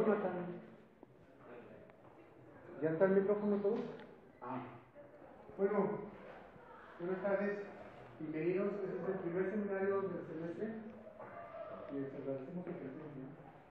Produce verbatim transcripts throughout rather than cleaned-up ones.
Jonathan. ¿Ya está el micrófono todo? Ah. Bueno, buenas tardes, bienvenidos. Este es el primer seminario del semestre. Les agradecemos su presencia.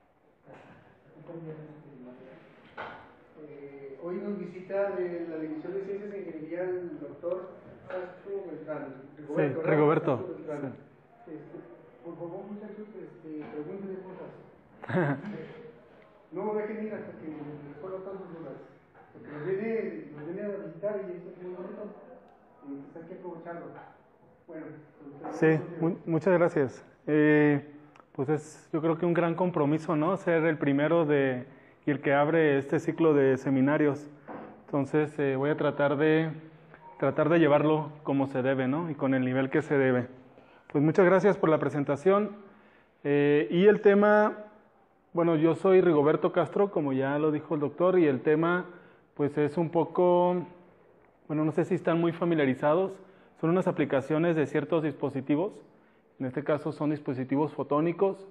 Eh, hoy nos visita de la División de Ciencias e Ingeniería el doctor Castro Beltrán. Rigoberto, sí, Rigoberto. Castro Beltrán. Sí. Este, por favor, muchachos, este, pregúntenle cosas. No dejen ir hasta que resuelvan todas sus dudas. Porque nos viene, nos viene a visitar y es muy bonito. Y pues hay que aprovecharlo. Bueno, pues, sí, mu muchas gracias. Eh, pues es, yo creo que un gran compromiso, ¿no? Ser el primero de, y el que abre este ciclo de seminarios. Entonces eh, voy a tratar de, tratar de llevarlo como se debe, ¿no? Y con el nivel que se debe. Pues muchas gracias por la presentación. Eh, y el tema, bueno, yo soy Rigoberto Castro, como ya lo dijo el doctor, y el tema pues es un poco, bueno, no sé si están muy familiarizados, son unas aplicaciones de ciertos dispositivos, en este caso son dispositivos fotónicos,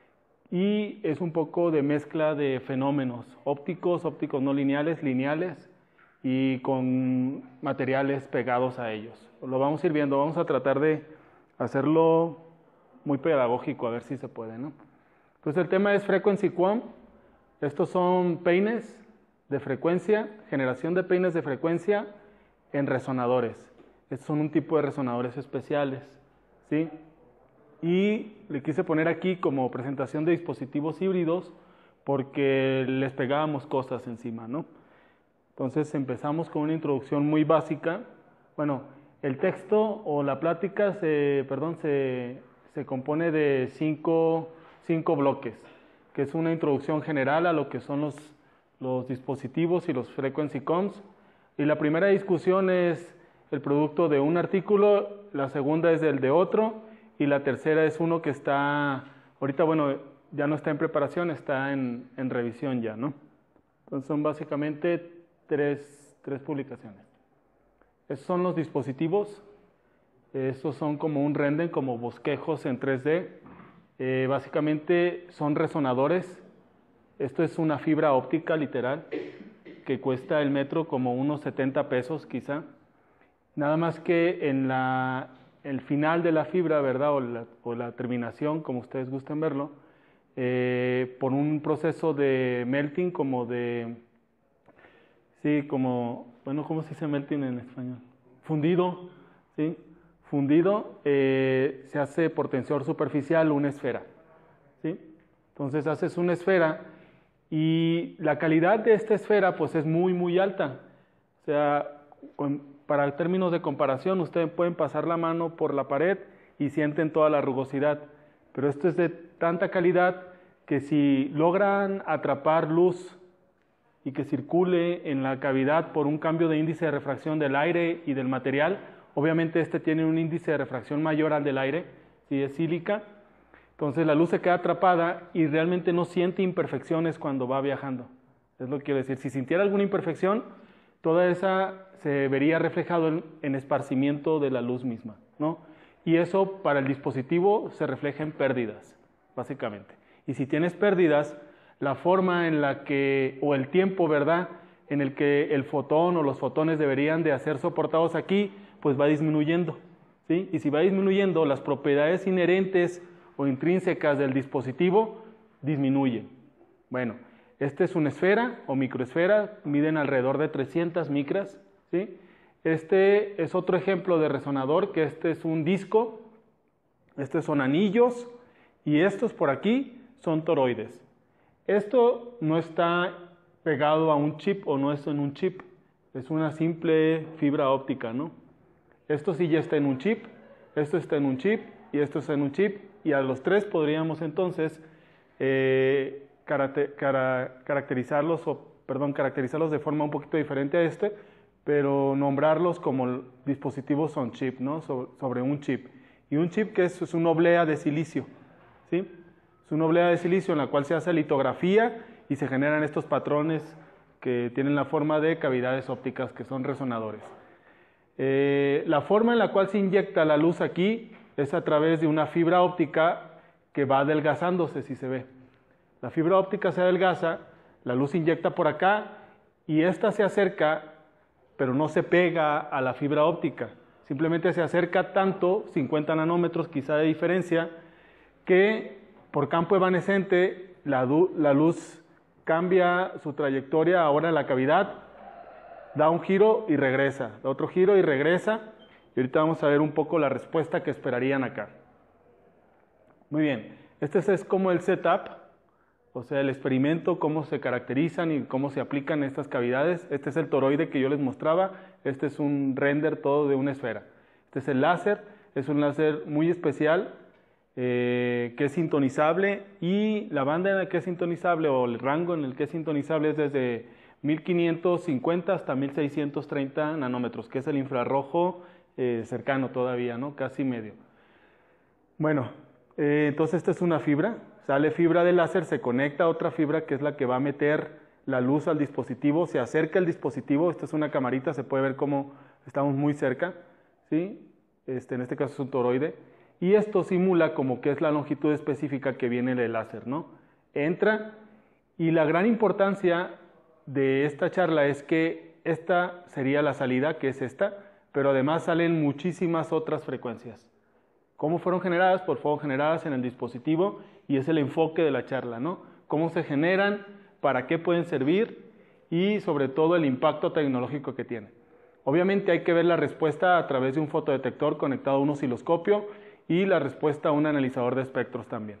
y es un poco de mezcla de fenómenos ópticos, ópticos no lineales, lineales, y con materiales pegados a ellos. Lo vamos a ir viendo, vamos a tratar de hacerlo muy pedagógico, a ver si se puede, ¿no? Entonces el tema es Frequency Quantum. Estos son peines de frecuencia, generación de peines de frecuencia en resonadores. Estos son un tipo de resonadores especiales, ¿sí? Y le quise poner aquí como presentación de dispositivos híbridos porque les pegábamos cosas encima, ¿no? Entonces empezamos con una introducción muy básica. Bueno, el texto o la plática se, perdón, se, se compone de cinco, cinco bloques, que es una introducción general a lo que son los, los dispositivos y los frequency combs. Y la primera discusión es el producto de un artículo, la segunda es del de otro, y la tercera es uno que está, ahorita bueno, ya no está en preparación, está en, en revisión ya, ¿no? Entonces son básicamente tres, tres publicaciones. Estos son los dispositivos, estos son como un render, como bosquejos en tres D. Eh, básicamente son resonadores. Esto es una fibra óptica literal que cuesta el metro como unos setenta pesos quizá. Nada más que en la, el final de la fibra, ¿verdad? O la, o la terminación, como ustedes gusten verlo, eh, por un proceso de melting, como de, sí, como, bueno, ¿cómo se dice melting en español? Fundido, ¿sí? Fundido, eh, se hace por tensor superficial una esfera, ¿sí? Entonces haces una esfera y la calidad de esta esfera pues es muy muy alta. O sea, con, para términos de comparación, ustedes pueden pasar la mano por la pared y sienten toda la rugosidad, pero esto es de tanta calidad que si logran atrapar luz y que circule en la cavidad por un cambio de índice de refracción del aire y del material, obviamente este tiene un índice de refracción mayor al del aire, si es sílica, entonces la luz se queda atrapada y realmente no siente imperfecciones cuando va viajando. Es lo que quiero decir, si sintiera alguna imperfección, toda esa se vería reflejado en, en esparcimiento de la luz misma, ¿no? Y eso para el dispositivo se refleja en pérdidas, básicamente. Y si tienes pérdidas, la forma en la que, o el tiempo, ¿verdad?, en el que el fotón o los fotones deberían de ser soportados aquí, pues va disminuyendo, ¿sí? Y si va disminuyendo, las propiedades inherentes o intrínsecas del dispositivo disminuyen. Bueno, esta es una esfera o microesfera, miden alrededor de trescientas micras, ¿sí? Este es otro ejemplo de resonador, que este es un disco, estos son anillos y estos por aquí son toroides. Esto no está pegado a un chip o no es en un chip, es una simple fibra óptica, ¿no? Esto sí ya está en un chip, esto está en un chip y esto está en un chip, y a los tres podríamos entonces eh, caracter, cara, caracterizarlos, o, perdón, caracterizarlos de forma un poquito diferente a este, pero nombrarlos como dispositivos on chip, ¿no? So, sobre un chip. Y un chip que es, es una oblea de silicio, ¿sí? Es una oblea de silicio en la cual se hace litografía y se generan estos patrones que tienen la forma de cavidades ópticas, que son resonadores. Eh, la forma en la cual se inyecta la luz aquí es a través de una fibra óptica que va adelgazándose, si se ve. La fibra óptica se adelgaza La luz se inyecta por acá y esta se acerca, pero no se pega a la fibra óptica. Simplemente se acerca tanto, cincuenta nanómetros quizá de diferencia, que por campo evanescente la, la luz cambia su trayectoria ahora en la cavidad, da un giro y regresa, da otro giro y regresa, y ahorita vamos a ver un poco la respuesta que esperarían acá. Muy bien, este es como el setup, o sea, el experimento, cómo se caracterizan y cómo se aplican estas cavidades. Este es el toroide que yo les mostraba, este es un render todo de una esfera. Este es el láser, es un láser muy especial, eh, que es sintonizable, y la banda en la que es sintonizable, o el rango en el que es sintonizable, es desde mil quinientos cincuenta hasta mil seiscientos treinta nanómetros, que es el infrarrojo eh, cercano todavía, ¿no? Casi medio. Bueno, eh, entonces esta es una fibra, sale fibra de láser, se conecta a otra fibra que es la que va a meter la luz al dispositivo, se acerca el dispositivo, esta es una camarita, se puede ver cómo estamos muy cerca, ¿sí? Este, en este caso es un toroide, y esto simula como que es la longitud específica que viene del láser, ¿no? Entra, y la gran importancia de esta charla es que esta sería la salida, que es esta, pero además salen muchísimas otras frecuencias. ¿Cómo fueron generadas? Pues fueron generadas en el dispositivo, y es el enfoque de la charla, ¿no? Cómo se generan, para qué pueden servir, y sobre todo el impacto tecnológico que tienen. Obviamente hay que ver la respuesta a través de un fotodetector conectado a un osciloscopio, y la respuesta a un analizador de espectros también.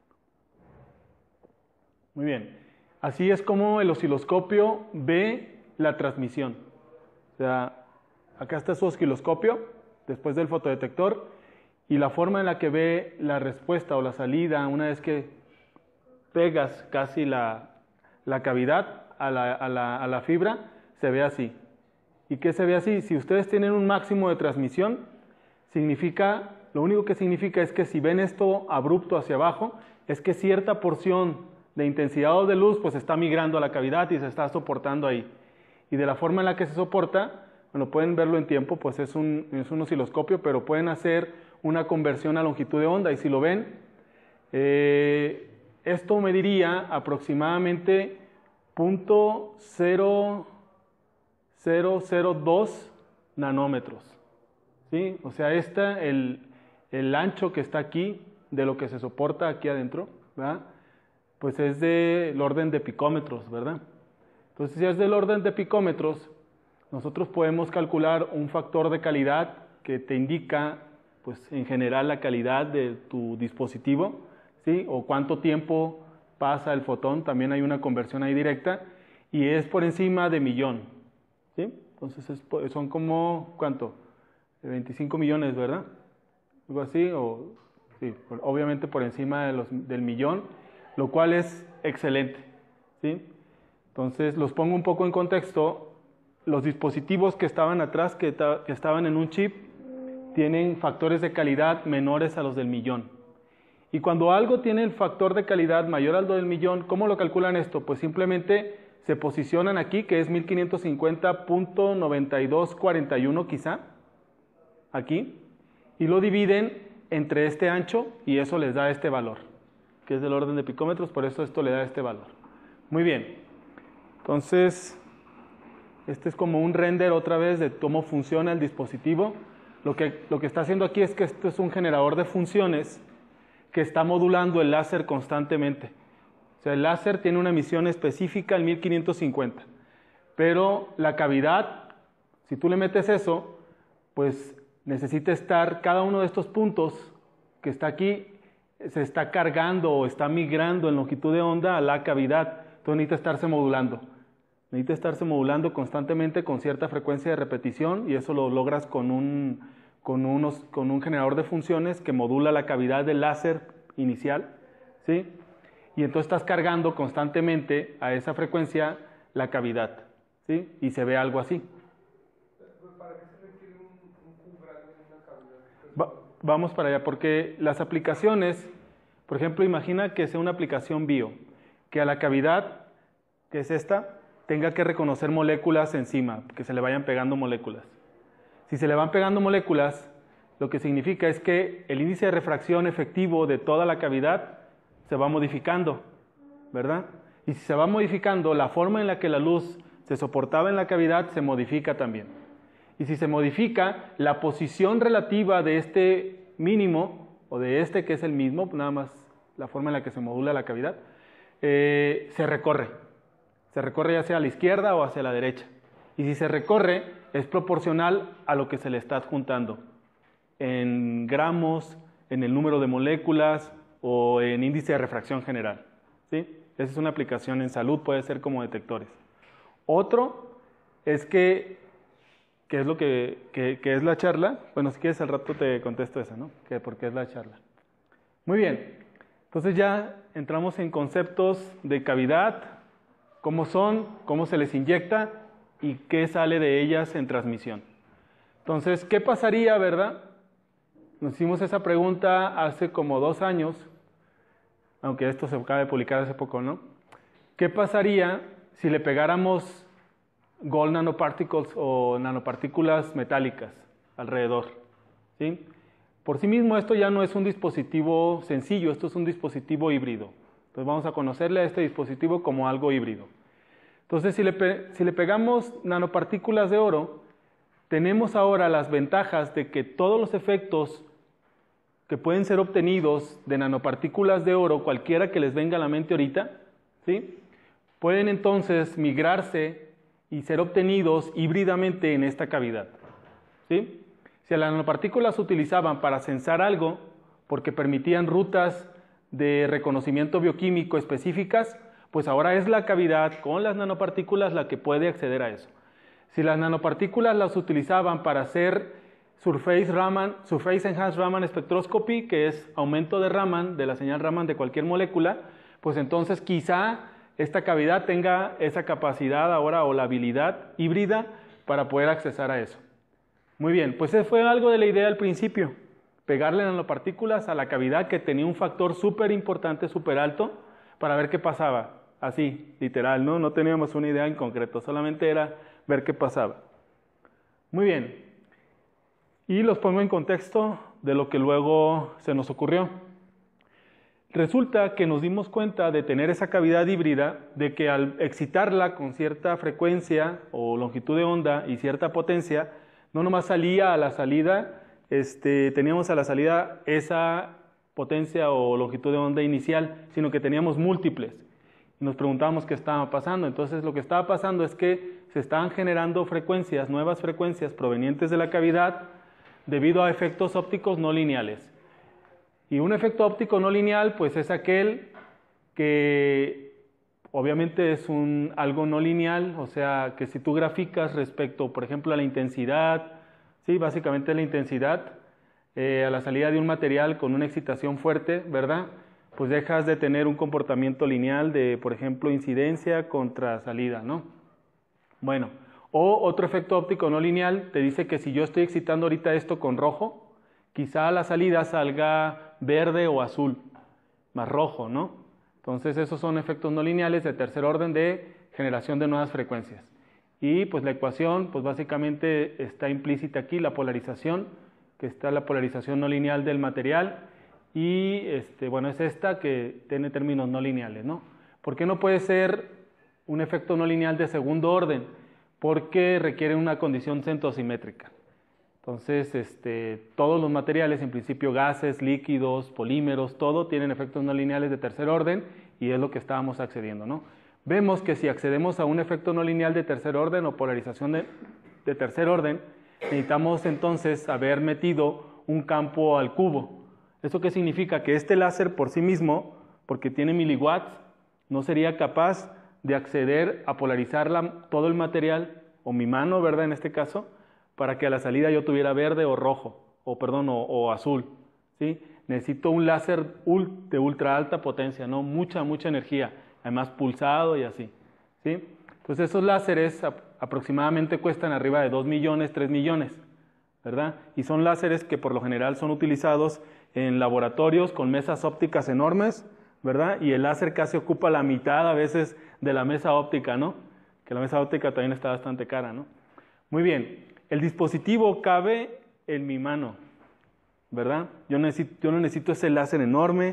Muy bien, así es como el osciloscopio ve la transmisión. O sea, acá está su osciloscopio, después del fotodetector, y la forma en la que ve la respuesta o la salida, una vez que pegas casi la, la cavidad a la, a, la, a la fibra, se ve así. ¿Y qué se ve así? Si ustedes tienen un máximo de transmisión, significa, lo único que significa es que si ven esto abrupto hacia abajo, es que cierta porción de intensidad o de luz pues está migrando a la cavidad y se está soportando ahí. Y de la forma en la que se soporta, bueno, pueden verlo en tiempo, pues es un, es un osciloscopio, pero pueden hacer una conversión a longitud de onda, y si lo ven, eh, esto mediría aproximadamente punto cero cero cero dos nanómetros, ¿sí? O sea, esta, el, el ancho que está aquí, de lo que se soporta aquí adentro, ¿verdad? Pues es del orden de picómetros, ¿verdad? Entonces, si es del orden de picómetros, nosotros podemos calcular un factor de calidad que te indica, pues, en general la calidad de tu dispositivo, ¿sí? O cuánto tiempo pasa el fotón, también hay una conversión ahí directa, y es por encima de millón, ¿sí? Entonces es, son como, ¿cuánto? veinticinco millones, ¿verdad? Algo así, o, sí, obviamente por encima de los, del millón, lo cual es excelente, ¿sí? Entonces los pongo un poco en contexto. Los dispositivos que estaban atrás, que, que estaban en un chip, tienen factores de calidad menores a los del millón. Y cuando algo tiene el factor de calidad mayor al del millón, ¿cómo lo calculan esto? Pues simplemente se posicionan aquí, que es mil quinientos cincuenta punto noventa y dos cuarenta y uno quizá, aquí, y lo dividen entre este ancho, y eso les da este valor, que es del orden de picómetros, por eso esto le da este valor. Muy bien, entonces, este es como un render otra vez de cómo funciona el dispositivo. Lo que, lo que está haciendo aquí es que esto es un generador de funciones que está modulando el láser constantemente. O sea, el láser tiene una emisión específica en mil quinientos cincuenta, pero la cavidad, si tú le metes eso, pues necesita estar, cada uno de estos puntos que está aquí, se está cargando o está migrando en longitud de onda a la cavidad, entonces necesita estarse modulando. Necesita estarse modulando constantemente con cierta frecuencia de repetición, y eso lo logras con un, con unos, con un generador de funciones que modula la cavidad del láser inicial, ¿sí? Y entonces estás cargando constantemente a esa frecuencia la cavidad, ¿sí? Y se ve algo así. ¿Para qué se requiere un, un Q grande en una cavidad? Va, vamos para allá, porque las aplicaciones, por ejemplo, imagina que sea una aplicación bio, que a la cavidad, que es esta, tenga que reconocer moléculas encima, que se le vayan pegando moléculas. Si se le van pegando moléculas, lo que significa es que el índice de refracción efectivo de toda la cavidad se va modificando, ¿verdad? Y si se va modificando, la forma en la que la luz se soportaba en la cavidad se modifica también. Y si se modifica, la posición relativa de este mínimo, o de este que es el mismo, nada más la forma en la que se modula la cavidad, eh, se recorre. Se recorre ya sea a la izquierda o hacia la derecha. Y si se recorre, es proporcional a lo que se le está adjuntando, en gramos, en el número de moléculas o en índice de refracción general, ¿sí? Esa es una aplicación en salud, puede ser como detectores. Otro es que, ¿qué es lo que, que, que es la charla? Bueno, si quieres al rato te contesto esa, ¿no? Que ¿por qué es la charla? Muy bien, entonces ya entramos en conceptos de cavidad, cómo son, cómo se les inyecta y qué sale de ellas en transmisión. Entonces, ¿qué pasaría, verdad? Nos hicimos esa pregunta hace como dos años, aunque esto se acaba de publicar hace poco, ¿no? ¿Qué pasaría si le pegáramos gold nanoparticles o nanopartículas metálicas alrededor? ¿Sí? Por sí mismo esto ya no es un dispositivo sencillo, esto es un dispositivo híbrido. Entonces vamos a conocerle a este dispositivo como algo híbrido. Entonces si le, si le pegamos nanopartículas de oro, tenemos ahora las ventajas de que todos los efectos que pueden ser obtenidos de nanopartículas de oro, cualquiera que les venga a la mente ahorita, ¿sí? Pueden entonces migrarse y ser obtenidos híbridamente en esta cavidad, ¿sí? Si las nanopartículas se utilizaban para sensar algo, porque permitían rutas de reconocimiento bioquímico específicas, pues ahora es la cavidad con las nanopartículas la que puede acceder a eso. Si las nanopartículas las utilizaban para hacer Surface Raman, Surface Enhanced Raman Spectroscopy, que es aumento de Raman, de la señal Raman de cualquier molécula, pues entonces quizá esta cavidad tenga esa capacidad ahora o la habilidad híbrida para poder accesar a eso. Muy bien, pues eso fue algo de la idea al principio, pegarle nanopartículas a la cavidad que tenía un factor súper importante, súper alto, para ver qué pasaba. Así, literal, ¿no? No teníamos una idea en concreto, solamente era ver qué pasaba. Muy bien. Y los pongo en contexto de lo que luego se nos ocurrió. Resulta que nos dimos cuenta de tener esa cavidad híbrida, de que al excitarla con cierta frecuencia o longitud de onda y cierta potencia, no nomás salía a la salida, este, teníamos a la salida esa potencia o longitud de onda inicial, sino que teníamos múltiples. Y nos preguntábamos qué estaba pasando. Entonces lo que estaba pasando es que se estaban generando frecuencias, nuevas frecuencias provenientes de la cavidad, debido a efectos ópticos no lineales. Y un efecto óptico no lineal, pues es aquel que obviamente es un, algo no lineal, o sea, que si tú graficas respecto, por ejemplo, a la intensidad, sí, básicamente la intensidad, eh, a la salida de un material con una excitación fuerte, ¿verdad? Pues dejas de tener un comportamiento lineal de, por ejemplo, incidencia contra salida, ¿no? Bueno. O otro efecto óptico no lineal te dice que si yo estoy excitando ahorita esto con rojo, quizá a la salida salga verde o azul, más rojo, ¿no? Entonces esos son efectos no lineales de tercer orden de generación de nuevas frecuencias. Y pues la ecuación, pues básicamente está implícita aquí, la polarización, que está la polarización no lineal del material, y este, bueno, es esta que tiene términos no lineales, ¿no? ¿Por qué no puede ser un efecto no lineal de segundo orden? Porque requiere una condición centrosimétrica. Entonces, este, todos los materiales, en principio gases, líquidos, polímeros, todo tienen efectos no lineales de tercer orden y es lo que estábamos accediendo, ¿no? Vemos que si accedemos a un efecto no lineal de tercer orden o polarización de, de tercer orden, necesitamos entonces haber metido un campo al cubo. ¿Eso qué significa? Que este láser por sí mismo, porque tiene miliwatts, no sería capaz de acceder a polarizar la, todo el material, o mi mano, ¿verdad? En este caso, para que a la salida yo tuviera verde o rojo, o perdón, o, o azul, ¿sí? Necesito un láser ult, de ultra alta potencia, ¿no? Mucha, mucha energía, además pulsado y así, ¿sí? Entonces esos láseres a, aproximadamente cuestan arriba de dos millones, tres millones, ¿verdad? Y son láseres que por lo general son utilizados en laboratorios con mesas ópticas enormes, ¿verdad? Y el láser casi ocupa la mitad a veces de la mesa óptica, ¿no? Que la mesa óptica también está bastante cara, ¿no? Muy bien, el dispositivo cabe en mi mano, ¿verdad? Yo, necesito, yo no necesito ese láser enorme,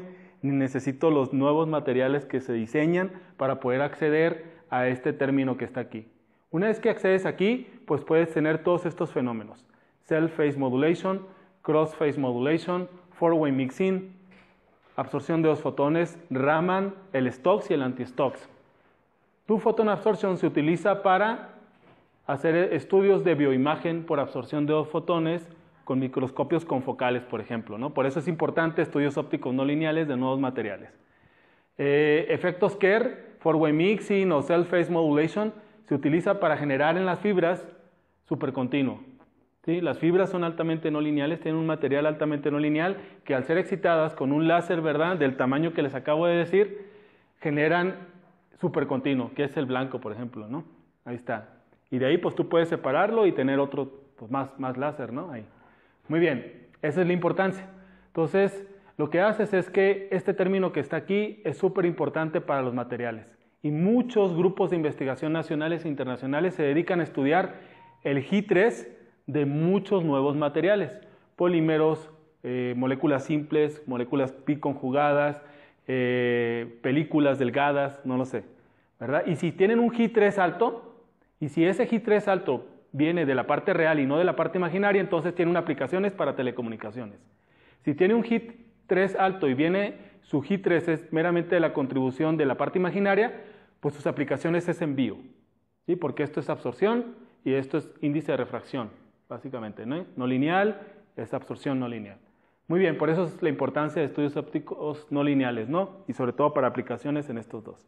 ni necesito los nuevos materiales que se diseñan para poder acceder a este término que está aquí. Una vez que accedes aquí, pues puedes tener todos estos fenómenos. Self-phase modulation, cross-phase modulation, four-way mixing, absorción de dos fotones, Raman, el Stokes y el anti-Stokes. Tu photon absorption se utiliza para hacer estudios de bioimagen por absorción de dos fotones con microscopios confocales, por ejemplo, ¿no? Por eso es importante estudios ópticos no lineales de nuevos materiales. Eh, efectos Kerr, four-way mixing o self-phase modulation se utiliza para generar en las fibras supercontinuo. ¿Sí? Las fibras son altamente no lineales, tienen un material altamente no lineal que al ser excitadas con un láser, ¿verdad?, del tamaño que les acabo de decir, generan supercontinuo, que es el blanco, por ejemplo, ¿no? Ahí está. Y de ahí pues tú puedes separarlo y tener otro, pues más, más láser, ¿no? Ahí. Muy bien, esa es la importancia. Entonces, lo que haces es que este término que está aquí es súper importante para los materiales. Y muchos grupos de investigación nacionales e internacionales se dedican a estudiar el G I tres de muchos nuevos materiales. Polímeros, eh, moléculas simples, moléculas pi conjugadas, eh, películas delgadas, no lo sé, ¿verdad? Y si tienen un G I tres alto, y si ese G I tres alto viene de la parte real y no de la parte imaginaria, entonces tiene aplicaciones para telecomunicaciones. Si tiene un G I tres alto y viene su G I tres es meramente de la contribución de la parte imaginaria, pues sus aplicaciones es en bio, ¿sí? Porque esto es absorción y esto es índice de refracción, básicamente, ¿no? No lineal es absorción no lineal. Muy bien, por eso es la importancia de estudios ópticos no lineales, ¿no? Y sobre todo para aplicaciones en estos dos.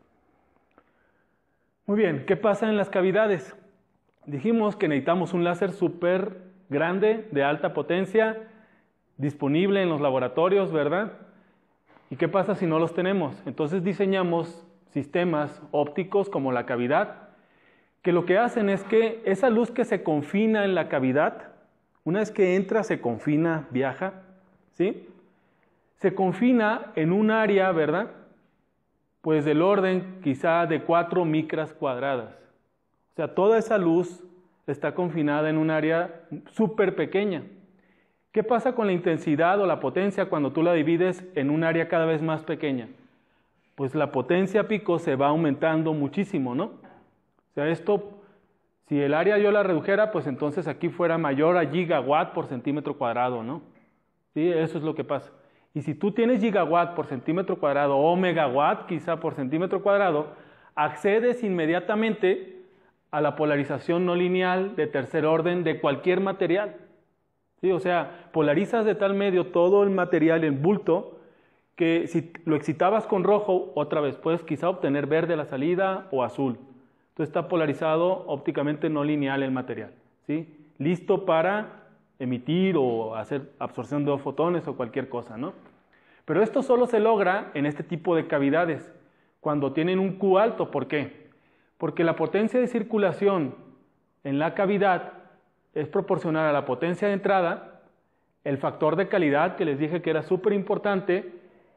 Muy bien, ¿qué pasa en las cavidades? Dijimos que necesitamos un láser súper grande, de alta potencia, disponible en los laboratorios, ¿verdad? ¿Y qué pasa si no los tenemos? Entonces diseñamos sistemas ópticos como la cavidad, que lo que hacen es que esa luz que se confina en la cavidad, una vez que entra, se confina, viaja, ¿sí? Se confina en un área, ¿verdad?, pues del orden quizá de cuatro micras cuadradas. O sea, toda esa luz está confinada en un área súper pequeña. ¿Qué pasa con la intensidad o la potencia cuando tú la divides en un área cada vez más pequeña? Pues la potencia pico se va aumentando muchísimo, ¿no? O sea, esto, si el área yo la redujera, pues entonces aquí fuera mayor a gigawatt por centímetro cuadrado, ¿no? Sí, eso es lo que pasa. Y si tú tienes gigawatt por centímetro cuadrado o megawatt quizá por centímetro cuadrado, accedes inmediatamente a la polarización no lineal de tercer orden de cualquier material. ¿Sí? O sea, polarizas de tal medio todo el material en bulto que si lo excitabas con rojo, otra vez puedes quizá obtener verde a la salida o azul. Entonces está polarizado ópticamente no lineal el material, ¿sí? Listo para emitir o hacer absorción de dos fotones o cualquier cosa, ¿no? Pero esto solo se logra en este tipo de cavidades, cuando tienen un Q alto. ¿Por qué? Porque la potencia de circulación en la cavidad es proporcional a la potencia de entrada, el factor de calidad que les dije que era súper importante,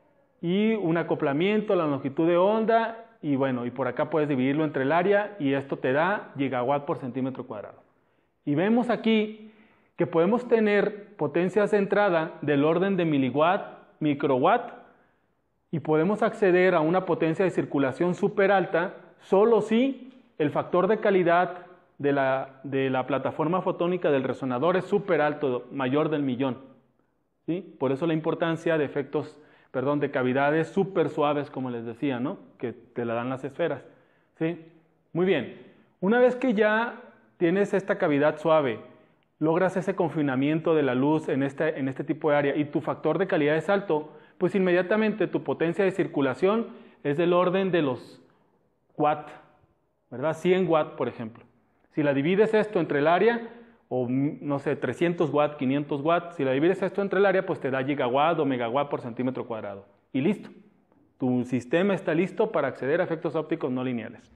y un acoplamiento a la longitud de onda, y bueno, y por acá puedes dividirlo entre el área, y esto te da gigawatt por centímetro cuadrado. Y vemos aquí que podemos tener potencias de entrada del orden de miliwatt, microwatt, y podemos acceder a una potencia de circulación súper alta solo si el factor de calidad de la, de la plataforma fotónica del resonador es súper alto, mayor del millón, ¿sí? Por eso la importancia de efectos, perdón, de cavidades súper suaves, como les decía, ¿no? Que te la dan las esferas, ¿sí? Muy bien, una vez que ya tienes esta cavidad suave, logras ese confinamiento de la luz en este, en este tipo de área y tu factor de calidad es alto, pues inmediatamente tu potencia de circulación es del orden de los watt, ¿verdad? cien watt, por ejemplo. Si la divides esto entre el área, o no sé, trescientos watt, quinientos watt, si la divides esto entre el área, pues te da gigawatt o megawatt por centímetro cuadrado. Y listo. Tu sistema está listo para acceder a efectos ópticos no lineales.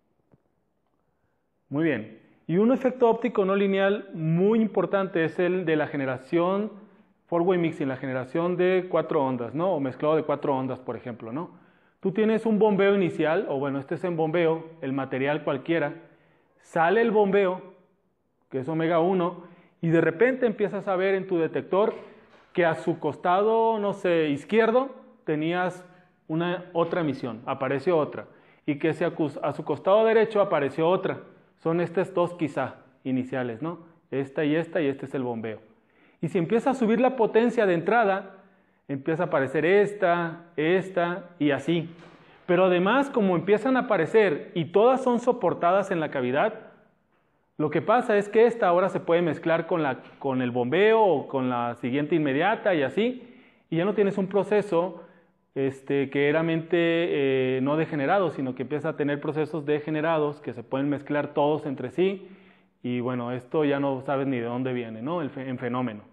Muy bien. Y un efecto óptico no lineal muy importante es el de la generación four-way mixing, la generación de cuatro ondas, ¿no? O mezclado de cuatro ondas, por ejemplo, ¿no? Tú tienes un bombeo inicial, o bueno, este es en bombeo, el material cualquiera, sale el bombeo, que es omega uno, y de repente empiezas a ver en tu detector que a su costado, no sé, izquierdo, tenías una otra emisión, apareció otra, y que si a, a su costado derecho apareció otra. Son estas dos quizá iniciales, ¿no? Esta y esta, y este es el bombeo. Y si empieza a subir la potencia de entrada, empieza a aparecer esta, esta y así. Pero además, como empiezan a aparecer y todas son soportadas en la cavidad, lo que pasa es que esta ahora se puede mezclar con, la, con el bombeo o con la siguiente inmediata y así, y ya no tienes un proceso este, que era mente eh, no degenerado, sino que empieza a tener procesos degenerados que se pueden mezclar todos entre sí, y bueno, esto ya no sabes ni de dónde viene, ¿no? El fe, en fenómeno.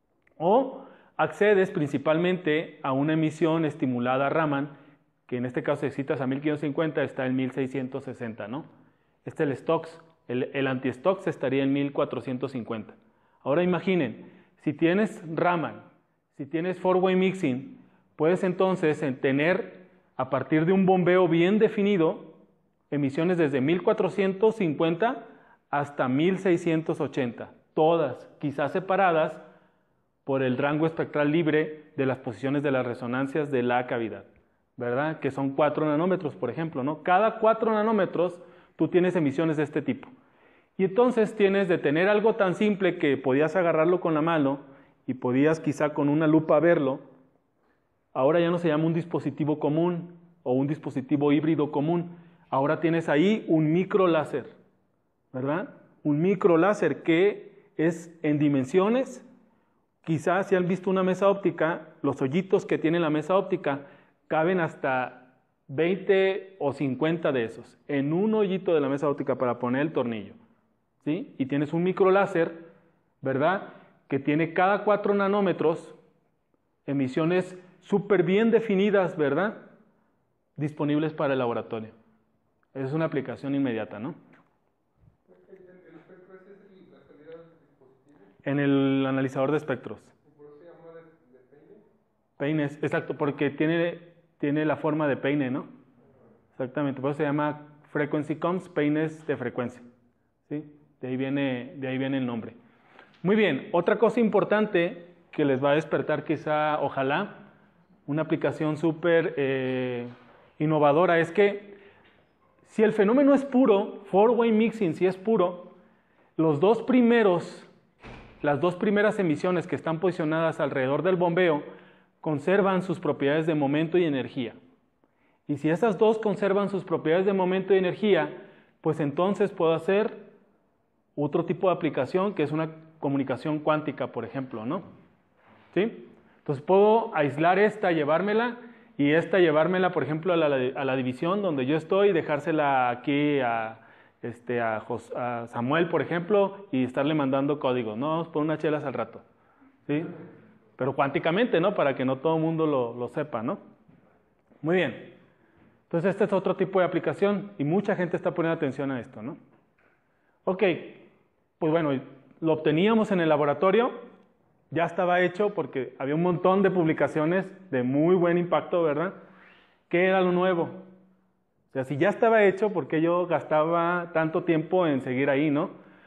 O accedes principalmente a una emisión estimulada Raman, que en este caso, si citas a mil quinientos cincuenta, está en mil seiscientos sesenta, ¿no? Este es el Stokes, el, el anti-Stokes estaría en mil cuatrocientos cincuenta. Ahora imaginen, si tienes Raman, si tienes four-way mixing, puedes entonces tener, a partir de un bombeo bien definido, emisiones desde mil cuatrocientos cincuenta hasta mil seiscientos ochenta, todas quizás separadas por el rango espectral libre de las posiciones de las resonancias de la cavidad, ¿verdad? Que son cuatro nanómetros, por ejemplo, ¿no? Cada cuatro nanómetros tú tienes emisiones de este tipo. Y entonces tienes de tener algo tan simple que podías agarrarlo con la mano y podías quizá con una lupa verlo. Ahora ya no se llama un dispositivo común o un dispositivo híbrido común. Ahora tienes ahí un microláser, ¿verdad? Un microláser que es en dimensiones. Quizás si han visto una mesa óptica, los hoyitos que tiene la mesa óptica caben hasta veinte o cincuenta de esos en un hoyito de la mesa óptica para poner el tornillo, ¿sí? Y tienes un microláser, ¿verdad? Que tiene cada cuatro nanómetros emisiones súper bien definidas, ¿verdad? Disponibles para el laboratorio. Esa es una aplicación inmediata, ¿no? En el analizador de espectros. ¿Por eso se llama de, de peine? Peines, exacto, porque tiene, tiene la forma de peine, ¿no? Exactamente, por eso se llama frequency combs, peines de frecuencia, ¿sí? De ahí viene, de ahí viene el nombre. Muy bien, otra cosa importante que les va a despertar quizá, ojalá, una aplicación súper eh, innovadora es que si el fenómeno es puro, four-way mixing si es puro, los dos primeros Las dos primeras emisiones que están posicionadas alrededor del bombeo conservan sus propiedades de momento y energía. Y si esas dos conservan sus propiedades de momento y energía, pues entonces puedo hacer otro tipo de aplicación que es una comunicación cuántica, por ejemplo, ¿no? ¿Sí? Entonces puedo aislar esta, llevármela, y esta llevármela, por ejemplo, a la, a la división donde yo estoy y dejársela aquí a... Este, a, Jos, a Samuel, por ejemplo, y estarle mandando códigos, ¿no? Vamos por unas chelas al rato, ¿sí? Pero cuánticamente, ¿no? Para que no todo el mundo lo, lo sepa, ¿no? Muy bien. Entonces, este es otro tipo de aplicación y mucha gente está poniendo atención a esto, ¿no? Ok, pues bueno, lo obteníamos en el laboratorio, ya estaba hecho porque había un montón de publicaciones de muy buen impacto, ¿verdad? ¿Qué era lo nuevo? O sea, si ya estaba hecho, ¿por qué yo gastaba tanto tiempo en seguir ahí, no?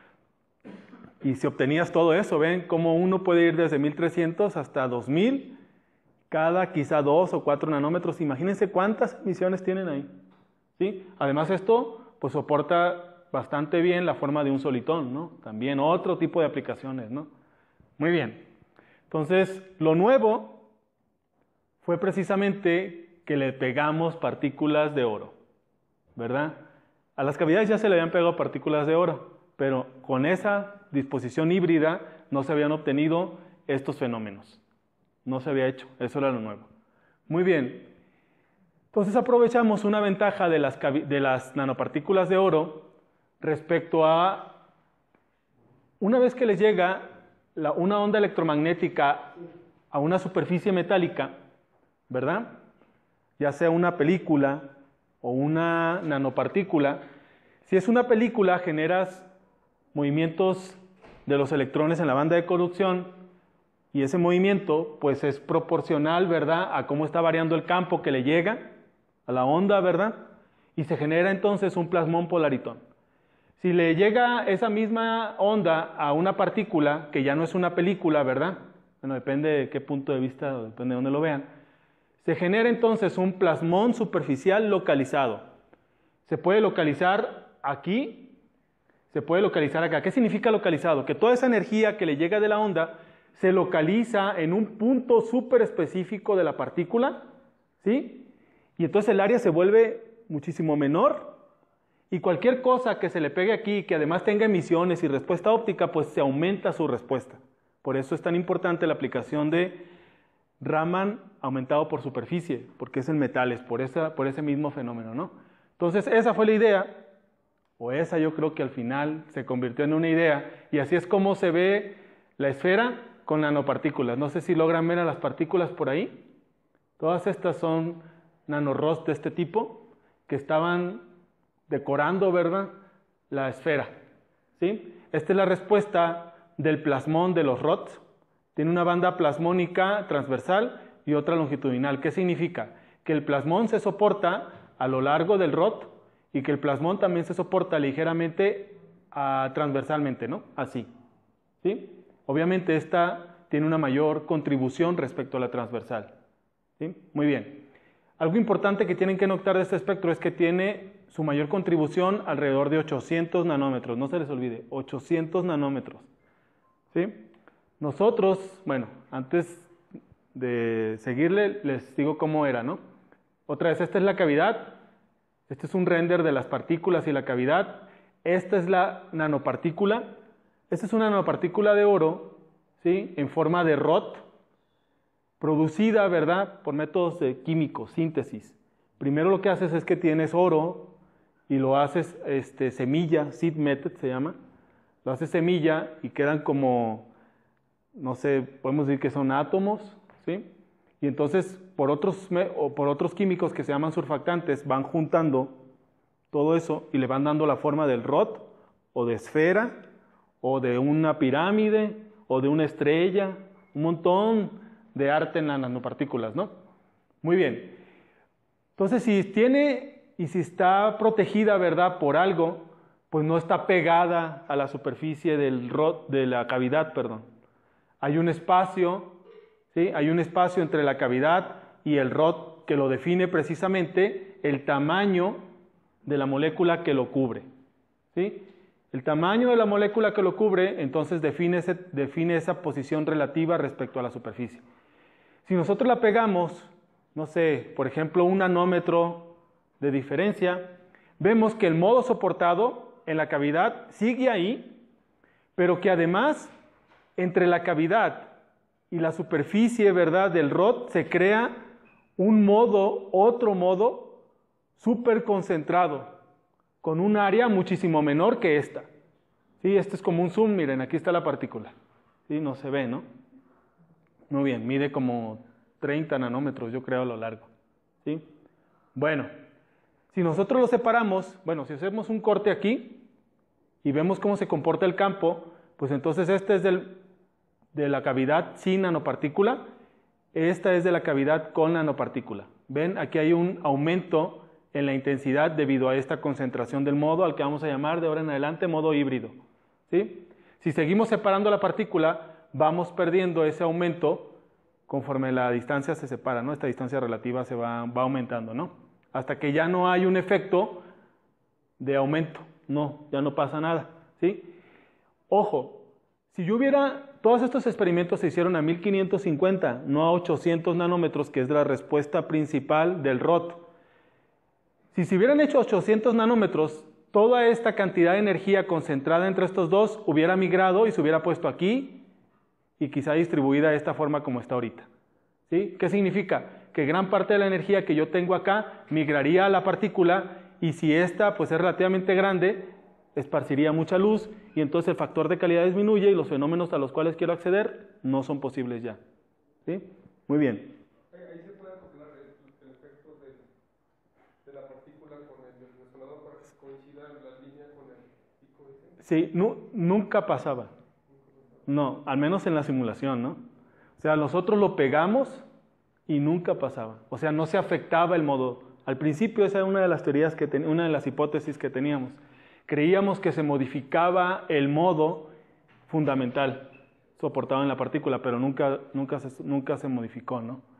Y si obtenías todo eso, ven cómo uno puede ir desde mil trescientos hasta dos mil, cada quizá dos o cuatro nanómetros. Imagínense cuántas emisiones tienen ahí, ¿sí? Además esto, pues soporta bastante bien la forma de un solitón, ¿no? También otro tipo de aplicaciones, ¿no? Muy bien. Entonces, lo nuevo fue precisamente que le pegamos partículas de oro, ¿verdad? A las cavidades ya se le habían pegado partículas de oro, pero con esa disposición híbrida no se habían obtenido estos fenómenos. No se había hecho, eso era lo nuevo. Muy bien. Entonces aprovechamos una ventaja de las, de las nanopartículas de oro respecto a, una vez que les llega la, una onda electromagnética a una superficie metálica, ¿verdad? Ya sea una película o una nanopartícula. Si es una película, generas movimientos de los electrones en la banda de conducción y ese movimiento pues es proporcional, ¿verdad?, a cómo está variando el campo que le llega a la onda, ¿verdad? Y se genera entonces un plasmón polaritón. Si le llega esa misma onda a una partícula, que ya no es una película, ¿verdad? Bueno, depende de qué punto de vista, o depende de dónde lo vean. Se genera entonces un plasmón superficial localizado. Se puede localizar aquí, se puede localizar acá. ¿Qué significa localizado? Que toda esa energía que le llega de la onda se localiza en un punto súper específico de la partícula, ¿sí? Y entonces el área se vuelve muchísimo menor, y cualquier cosa que se le pegue aquí, que además tenga emisiones y respuesta óptica, pues se aumenta su respuesta. Por eso es tan importante la aplicación de Raman aumentado por superficie, porque es en metales, por, esa, por ese mismo fenómeno, ¿no? Entonces esa fue la idea, o esa yo creo que al final se convirtió en una idea, y así es como se ve la esfera con nanopartículas. No sé si logran ver a las partículas por ahí. Todas estas son nanorods de este tipo, que estaban decorando, ¿verdad?, la esfera, ¿sí? Esta es la respuesta del plasmón de los rods. Tiene una banda plasmónica transversal y otra longitudinal. ¿Qué significa? Que el plasmón se soporta a lo largo del rod y que el plasmón también se soporta ligeramente uh, transversalmente, ¿no? Así, ¿sí? Obviamente esta tiene una mayor contribución respecto a la transversal, ¿sí? Muy bien. Algo importante que tienen que notar de este espectro es que tiene su mayor contribución alrededor de ochocientos nanómetros. No se les olvide, ochocientos nanómetros, ¿sí? Nosotros, bueno, antes de seguirle, les digo cómo era, ¿no? Otra vez, esta es la cavidad. Este es un render de las partículas y la cavidad. Esta es la nanopartícula. Esta es una nanopartícula de oro, ¿sí?, en forma de rod, producida, ¿verdad?, por métodos de químicos, síntesis. Primero lo que haces es que tienes oro y lo haces este, semilla, seed method se llama. Lo haces semilla y quedan como, no sé, podemos decir que son átomos, ¿sí? Y entonces por otros, o por otros químicos que se llaman surfactantes van juntando todo eso y le van dando la forma del rod o de esfera o de una pirámide o de una estrella, un montón de arte en las nanopartículas, ¿no? Muy bien. Entonces si tiene y si está protegida, ¿verdad?, por algo, pues no está pegada a la superficie del rod, de la cavidad, perdón. Hay un espacio, ¿sí? Hay un espacio entre la cavidad y el rod que lo define precisamente el tamaño de la molécula que lo cubre, ¿sí? El tamaño de la molécula que lo cubre, entonces define, ese, define esa posición relativa respecto a la superficie. Si nosotros la pegamos, no sé, por ejemplo, un nanómetro de diferencia, vemos que el modo soportado en la cavidad sigue ahí, pero que además entre la cavidad y la superficie, ¿verdad?, del rod se crea un modo, otro modo súper concentrado, con un área muchísimo menor que esta. ¿Sí? Este es como un zoom, miren, aquí está la partícula. ¿Sí? No se ve, ¿no? Muy bien, mide como treinta nanómetros, yo creo, a lo largo. ¿Sí? Bueno, si nosotros lo separamos, bueno, si hacemos un corte aquí y vemos cómo se comporta el campo, pues entonces este es del, de la cavidad sin nanopartícula, esta es de la cavidad con nanopartícula. ¿Ven? Aquí hay un aumento en la intensidad debido a esta concentración del modo al que vamos a llamar de ahora en adelante modo híbrido, ¿sí? Si seguimos separando la partícula, vamos perdiendo ese aumento conforme la distancia se separa, ¿no? Esta distancia relativa se va, va aumentando, ¿no? Hasta que ya no hay un efecto de aumento, no, ya no pasa nada, ¿sí? Ojo, si yo hubiera, todos estos experimentos se hicieron a mil quinientos cincuenta, no a ochocientos nanómetros, que es la respuesta principal del rod. Si se hubieran hecho ochocientos nanómetros, toda esta cantidad de energía concentrada entre estos dos hubiera migrado y se hubiera puesto aquí y quizá distribuida de esta forma como está ahorita, ¿sí? ¿Qué significa? Que gran parte de la energía que yo tengo acá migraría a la partícula y si esta pues es relativamente grande, esparciría mucha luz y entonces el factor de calidad disminuye y los fenómenos a los cuales quiero acceder no son posibles ya, ¿sí? Muy bien. Ahí se puede acoplar el, el efecto de, de la partícula con el resonador para que coincida la línea con el pico ese. Sí, no, nunca pasaba. No, al menos en la simulación, ¿no? O sea, nosotros lo pegamos y nunca pasaba. O sea, no se afectaba el modo. Al principio esa era una de las teorías que ten, una de las hipótesis que teníamos. Creíamos que se modificaba el modo fundamental soportado en la partícula, pero nunca, nunca, se, nunca se modificó, ¿no?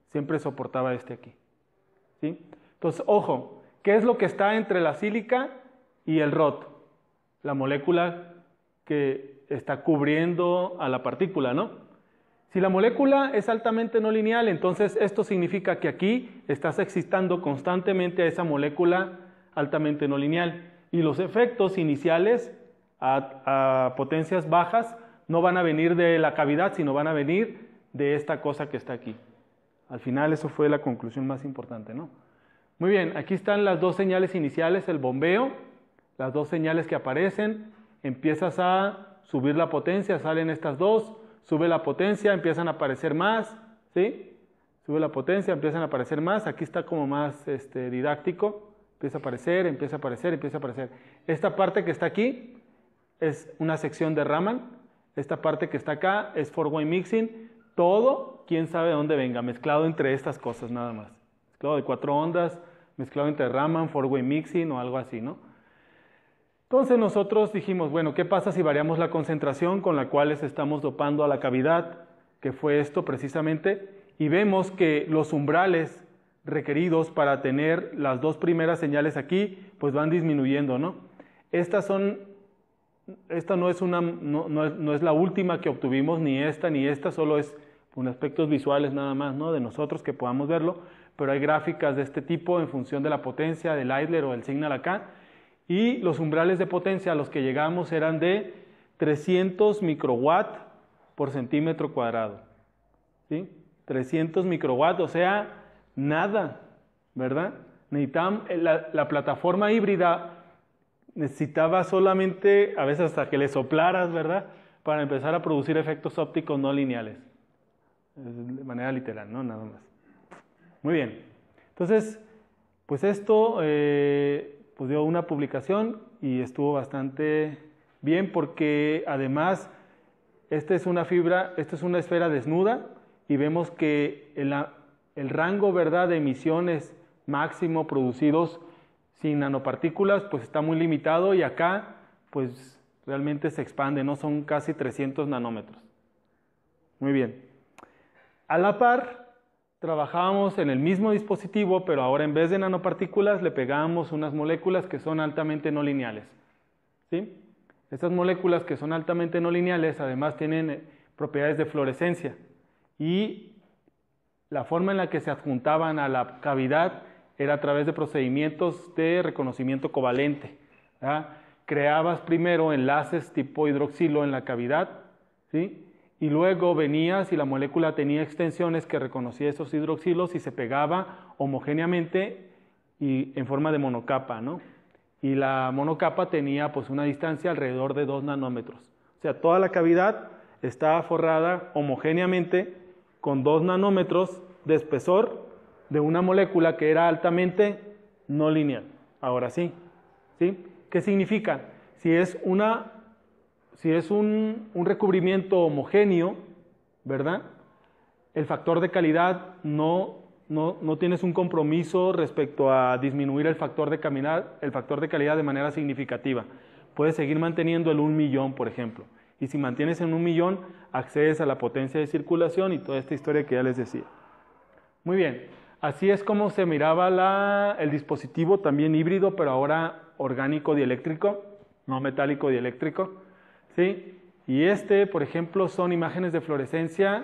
siempre soportaba este aquí. ¿Sí? Entonces, ojo, ¿qué es lo que está entre la sílica y el R O T? La molécula que está cubriendo a la partícula, ¿no? Si la molécula es altamente no lineal, entonces esto significa que aquí estás excitando constantemente a esa molécula altamente no lineal. Y los efectos iniciales a, a potencias bajas no van a venir de la cavidad, sino van a venir de esta cosa que está aquí. Al final eso fue la conclusión más importante, ¿no? Muy bien, aquí están las dos señales iniciales, el bombeo, las dos señales que aparecen, empiezas a subir la potencia, salen estas dos, sube la potencia, empiezan a aparecer más, ¿sí? Sube la potencia, empiezan a aparecer más, aquí está como más este, didáctico, empieza a aparecer, empieza a aparecer, empieza a aparecer. Esta parte que está aquí es una sección de Raman, esta parte que está acá es four-way mixing, todo, quién sabe de dónde venga, mezclado entre estas cosas nada más. Mezclado de cuatro ondas, mezclado entre Raman, four-way mixing o algo así, ¿no? Entonces nosotros dijimos, bueno, ¿qué pasa si variamos la concentración con la cual les estamos dopando a la cavidad? Que fue esto precisamente, y vemos que los umbrales requeridos para tener las dos primeras señales aquí, pues van disminuyendo, ¿no? Estas son, esta no es, una, no, no es, no es la última que obtuvimos, ni esta ni esta, solo es con aspectos visuales nada más, ¿no? De nosotros que podamos verlo, pero hay gráficas de este tipo en función de la potencia del idler o del signal acá, y los umbrales de potencia a los que llegamos eran de trescientos microwatt por centímetro cuadrado, ¿sí? trescientos microwatt, o sea, nada, ¿verdad? Necesitaban, la, la plataforma híbrida necesitaba solamente, a veces hasta que le soplaras, ¿verdad? Para empezar a producir efectos ópticos no lineales, de manera literal, ¿no? Nada más. Muy bien, entonces, pues esto eh, pues dio una publicación y estuvo bastante bien porque además esta es una fibra, esta es una esfera desnuda y vemos que el, el rango, ¿verdad?, de emisiones máximo producidos sin nanopartículas pues está muy limitado y acá pues realmente se expande, ¿no? Son casi trescientos nanómetros. Muy bien. A la par, trabajábamos en el mismo dispositivo, pero ahora en vez de nanopartículas le pegábamos unas moléculas que son altamente no lineales, ¿sí? Estas moléculas que son altamente no lineales además tienen propiedades de fluorescencia y la forma en la que se adjuntaban a la cavidad era a través de procedimientos de reconocimiento covalente, ¿verdad? Creabas primero enlaces tipo hidroxilo en la cavidad, ¿sí? Y luego venías y la molécula tenía extensiones que reconocía esos hidroxilos y se pegaba homogéneamente y en forma de monocapa, ¿no? Y la monocapa tenía pues una distancia alrededor de dos nanómetros. O sea, toda la cavidad estaba forrada homogéneamente con dos nanómetros de espesor de una molécula que era altamente no lineal. Ahora sí, ¿sí? ¿Qué significa? Si es una... Si es un, un recubrimiento homogéneo, ¿verdad? El factor de calidad no, no, no tienes un compromiso respecto a disminuir el factor, de calidad, el factor de calidad de manera significativa. Puedes seguir manteniendo el un millón, por ejemplo. Y si mantienes en un millón, accedes a la potencia de circulación y toda esta historia que ya les decía. Muy bien, así es como se miraba la, el dispositivo, también híbrido, pero ahora orgánico dieléctrico, no metálico dieléctrico. ¿Sí? Y este, por ejemplo, son imágenes de fluorescencia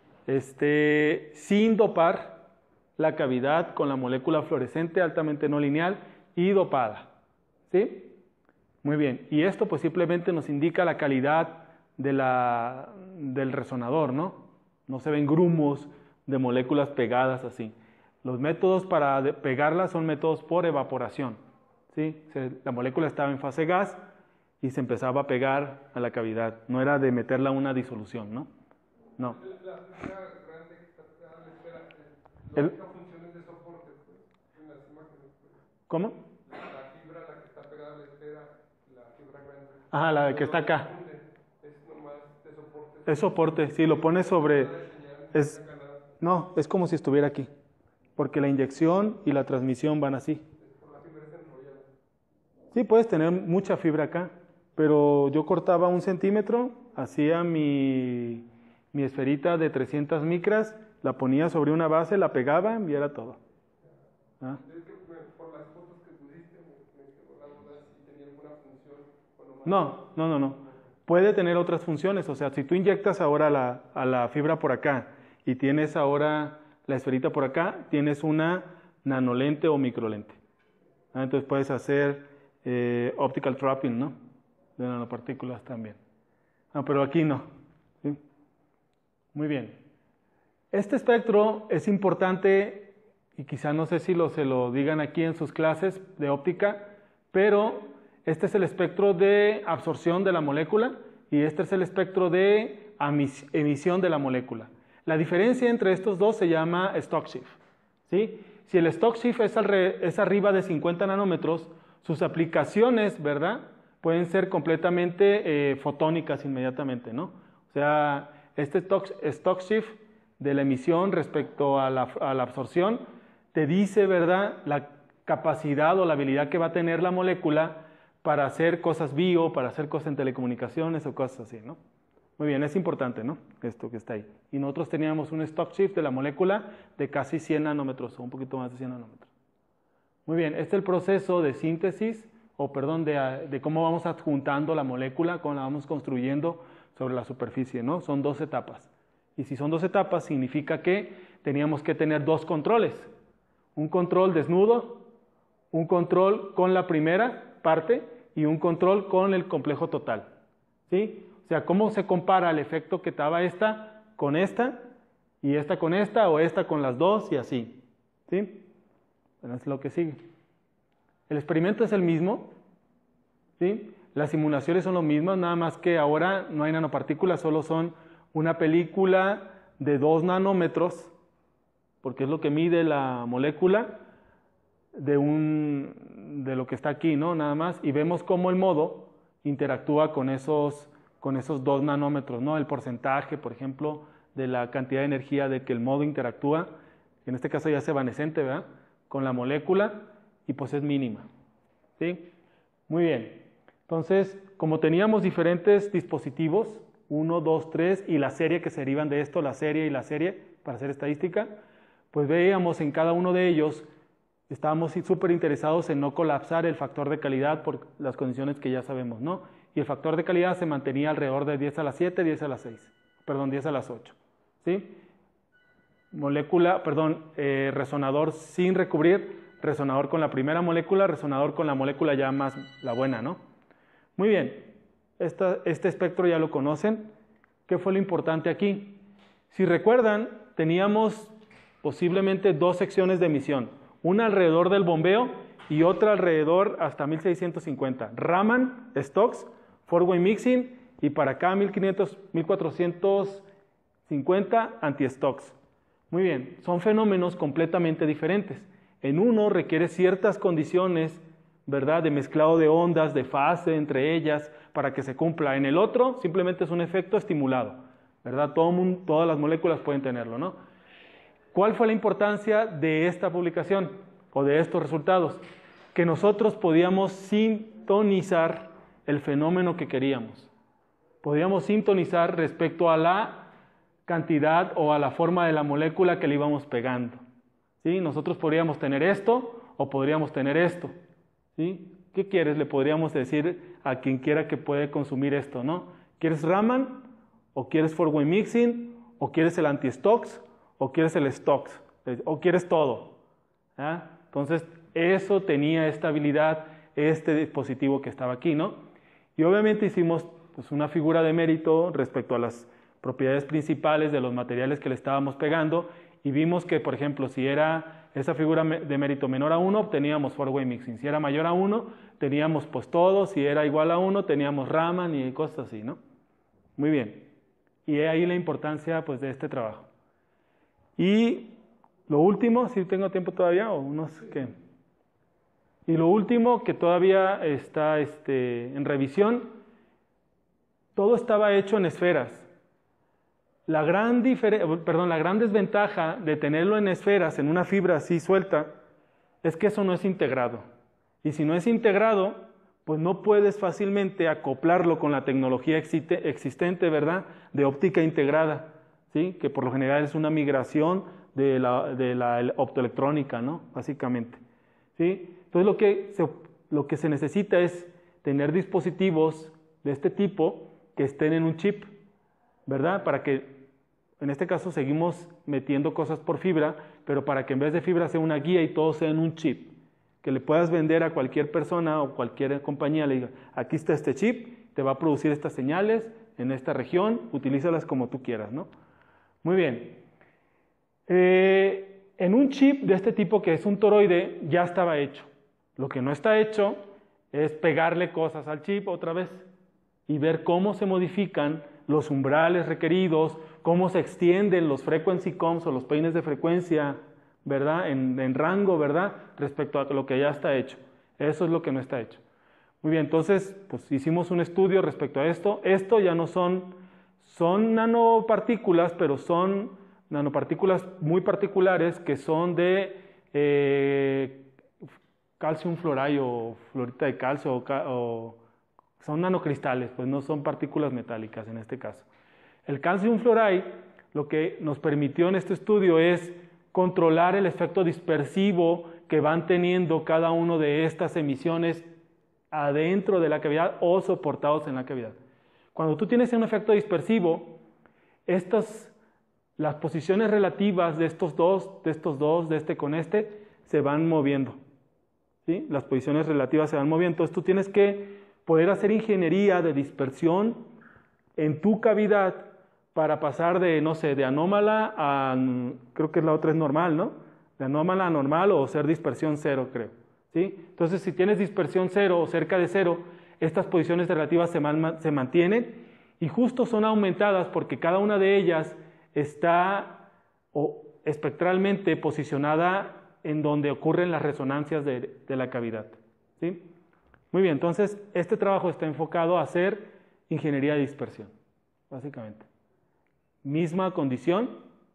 este, sin dopar la cavidad con la molécula fluorescente altamente no lineal y dopada. ¿Sí? Muy bien. Y esto pues simplemente nos indica la calidad de la, del resonador, ¿no? No se ven grumos de moléculas pegadas así. Los métodos para pegarlas son métodos por evaporación. ¿Sí? Se, la molécula estaba en fase gas y se empezaba a pegar a la cavidad. No era de meterla a una disolución, ¿no? No. La fibra grande que está pegada a la esfera, la única función es de soporte, pues, en las imágenes. Pues. ¿Cómo? La fibra, la que está pegada a la esfera, la fibra grande. Ajá, la que está acá. Es nomás de soporte. Es soporte, sí, lo pones sobre... Es, no, es como si estuviera aquí. Porque la inyección y la transmisión van así. Por la fibra es enrollada. Sí, puedes tener mucha fibra acá. Pero yo cortaba un centímetro, hacía mi, mi esferita de trescientas micras, La ponía sobre una base, la pegaba y era todo. ¿Ah? Es que por las fotos que pusiste me quedó la duda si tenía alguna función o nomás. No, no, no, no. Puede tener otras funciones. O sea, si tú inyectas ahora la, a la fibra por acá y tienes ahora la esferita por acá, tienes una nanolente o microlente. ¿Ah? Entonces puedes hacer eh, optical trapping, ¿no? De nanopartículas también. Ah, pero aquí no. ¿Sí? Muy bien. Este espectro es importante y quizá no sé si lo, se lo digan aquí en sus clases de óptica, pero este es el espectro de absorción de la molécula y este es el espectro de emisión de la molécula. La diferencia entre estos dos se llama Stock shift, ¿sí? Si el Stock shift es, es arriba de cincuenta nanómetros, sus aplicaciones, ¿verdad?, pueden ser completamente eh, fotónicas inmediatamente, ¿no? O sea, este stock, stock shift de la emisión respecto a la, a la absorción te dice, ¿verdad?, la capacidad o la habilidad que va a tener la molécula para hacer cosas bio, para hacer cosas en telecomunicaciones o cosas así, ¿no? Muy bien, es importante, ¿no?, esto que está ahí. Y nosotros teníamos un stock shift de la molécula de casi cien nanómetros, o un poquito más de cien nanómetros. Muy bien, este es el proceso de síntesis, o perdón, de, de cómo vamos adjuntando la molécula, cómo la vamos construyendo sobre la superficie, ¿no? Son dos etapas. Y si son dos etapas, significa que teníamos que tener dos controles. Un control desnudo, un control con la primera parte y un control con el complejo total, ¿sí? O sea, cómo se compara el efecto que daba esta con esta, y esta con esta, o esta con las dos, y así, ¿sí? Bueno, es lo que sigue. El experimento es el mismo, ¿sí? Las simulaciones son lo mismas, nada más que ahora no hay nanopartículas, solo son una película de dos nanómetros, porque es lo que mide la molécula de, un, de lo que está aquí, ¿no? Nada más, y vemos cómo el modo interactúa con esos, con esos dos nanómetros, ¿no? El porcentaje, por ejemplo, de la cantidad de energía de que el modo interactúa, en este caso ya es evanescente, ¿verdad?, con la molécula, y pues es mínima, ¿sí? Muy bien. Entonces, como teníamos diferentes dispositivos, uno, dos, tres, y la serie que se derivan de esto, la serie y la serie, para hacer estadística, pues veíamos en cada uno de ellos, estábamos súper interesados en no colapsar el factor de calidad por las condiciones que ya sabemos, ¿no? Y el factor de calidad se mantenía alrededor de diez a la siete, diez a la seis, perdón, diez a las ocho, ¿sí? Molécula, perdón, eh, resonador sin recubrir, resonador con la primera molécula, resonador con la molécula ya más, la buena, ¿no? Muy bien, Esta, este espectro ya lo conocen. ¿Qué fue lo importante aquí? Si recuerdan, teníamos posiblemente dos secciones de emisión, una alrededor del bombeo y otra alrededor hasta mil seiscientos cincuenta. Raman, Stokes, four-way mixing, y para acá mil quinientos, mil cuatrocientos cincuenta anti-Stokes. Muy bien, son fenómenos completamente diferentes. En uno requiere ciertas condiciones, ¿verdad?, de mezclado de ondas, de fase entre ellas, para que se cumpla. En el otro, simplemente es un efecto estimulado, ¿verdad? Todo mundo, todas las moléculas pueden tenerlo, ¿no? ¿Cuál fue la importancia de esta publicación o de estos resultados? Que nosotros podíamos sintonizar el fenómeno que queríamos. Podíamos sintonizar respecto a la cantidad o a la forma de la molécula que le íbamos pegando, ¿sí? Nosotros podríamos tener esto o podríamos tener esto, ¿sí? ¿Qué quieres? Le podríamos decir a quien quiera que puede consumir esto, ¿no? ¿Quieres Raman? ¿O quieres four-way mixing? ¿O quieres el anti-Stokes? ¿O quieres el Stokes? ¿O quieres todo? ¿Ah? Entonces, eso tenía esta habilidad, este dispositivo que estaba aquí, ¿no? Y obviamente hicimos pues, una figura de mérito respecto a las propiedades principales de los materiales que le estábamos pegando, y vimos que, por ejemplo, si era esa figura de mérito menor a uno, teníamos four-way mixing. Si era mayor a uno, teníamos pues todo. Si era igual a uno, teníamos Raman y cosas así, ¿no? Muy bien. Y ahí la importancia pues, de este trabajo. Y lo último, si tengo tiempo todavía, o unos que... Y lo último que todavía está este, en revisión, todo estaba hecho en esferas. La gran, perdón, la gran desventaja de tenerlo en esferas, en una fibra así suelta, es que eso no es integrado. Y si no es integrado, pues no puedes fácilmente acoplarlo con la tecnología existente, ¿verdad?, de óptica integrada, ¿sí? Que por lo general es una migración de la, de la optoelectrónica, ¿no? Básicamente, ¿sí? Entonces lo que, se, lo que se necesita es tener dispositivos de este tipo que estén en un chip, ¿verdad? Para que, en este caso seguimos metiendo cosas por fibra, pero para que en vez de fibra sea una guía y todo sea en un chip, que le puedas vender a cualquier persona o cualquier compañía, le diga, aquí está este chip, te va a producir estas señales en esta región, utilízalas como tú quieras, ¿no? Muy bien. Eh, en un chip de este tipo, que es un toroide, ya estaba hecho. Lo que no está hecho es pegarle cosas al chip otra vez y ver cómo se modifican los umbrales requeridos, cómo se extienden los frequency combs o los peines de frecuencia, ¿verdad? En, en rango, ¿verdad? Respecto a lo que ya está hecho. Eso es lo que no está hecho. Muy bien, entonces, pues hicimos un estudio respecto a esto. Esto ya no son, son nanopartículas, pero son nanopartículas muy particulares que son de eh, calcium fluoride o fluorita de calcio o, o son nanocristales, pues no son partículas metálicas en este caso. El calcium fluoride lo que nos permitió en este estudio es controlar el efecto dispersivo que van teniendo cada uno de estas emisiones adentro de la cavidad o soportados en la cavidad. Cuando tú tienes un efecto dispersivo, estas, las posiciones relativas de estos dos, de estos dos, de este con este, se van moviendo, ¿sí? Las posiciones relativas se van moviendo, entonces tú tienes que poder hacer ingeniería de dispersión en tu cavidad para pasar de, no sé, de anómala a, creo que la otra es normal, ¿no? De anómala a normal o ser dispersión cero, creo, ¿sí? Entonces, si tienes dispersión cero o cerca de cero, estas posiciones relativas se, man, se mantienen y justo son aumentadas porque cada una de ellas está o, espectralmente posicionada en donde ocurren las resonancias de, de la cavidad, ¿sí? Muy bien, entonces este trabajo está enfocado a hacer ingeniería de dispersión, básicamente. Misma condición,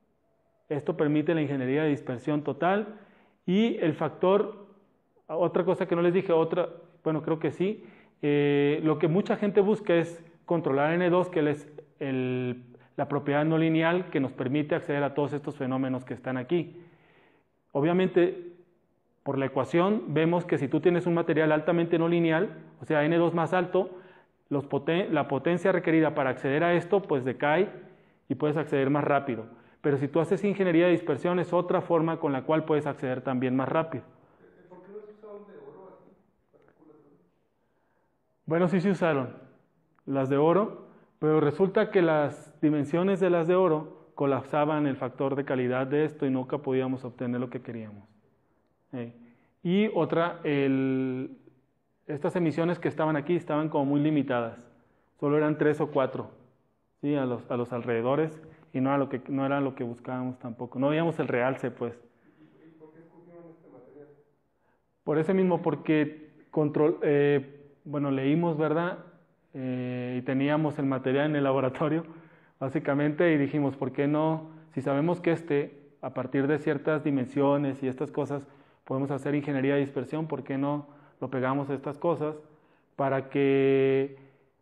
esto permite la ingeniería de dispersión total y el factor, otra cosa que no les dije, otra, bueno, creo que sí, eh, lo que mucha gente busca es controlar N dos, que es el, la propiedad no lineal que nos permite acceder a todos estos fenómenos que están aquí. Obviamente, por la ecuación vemos que si tú tienes un material altamente no lineal, o sea, N dos más alto, los poten la potencia requerida para acceder a esto pues decae y puedes acceder más rápido. Pero si tú haces ingeniería de dispersión es otra forma con la cual puedes acceder también más rápido. ¿Por qué no se usaron de oro aquí? Partículas de oro. Bueno, sí se usaron las de oro, pero resulta que las dimensiones de las de oro colapsaban el factor de calidad de esto y nunca podíamos obtener lo que queríamos. Eh, y otra, el, estas emisiones que estaban aquí estaban como muy limitadas, solo eran tres o cuatro, ¿sí? a, los, a los alrededores y no, a lo que, no era lo que buscábamos tampoco, no veíamos el realce pues. ¿Y por qué escogieron este material? Por ese mismo, porque control, eh, bueno, leímos, ¿verdad? Eh, y teníamos el material en el laboratorio, básicamente, y dijimos, ¿por qué no? Si sabemos que este, a partir de ciertas dimensiones y estas cosas, podemos hacer ingeniería de dispersión, ¿por qué no lo pegamos a estas cosas? Para que,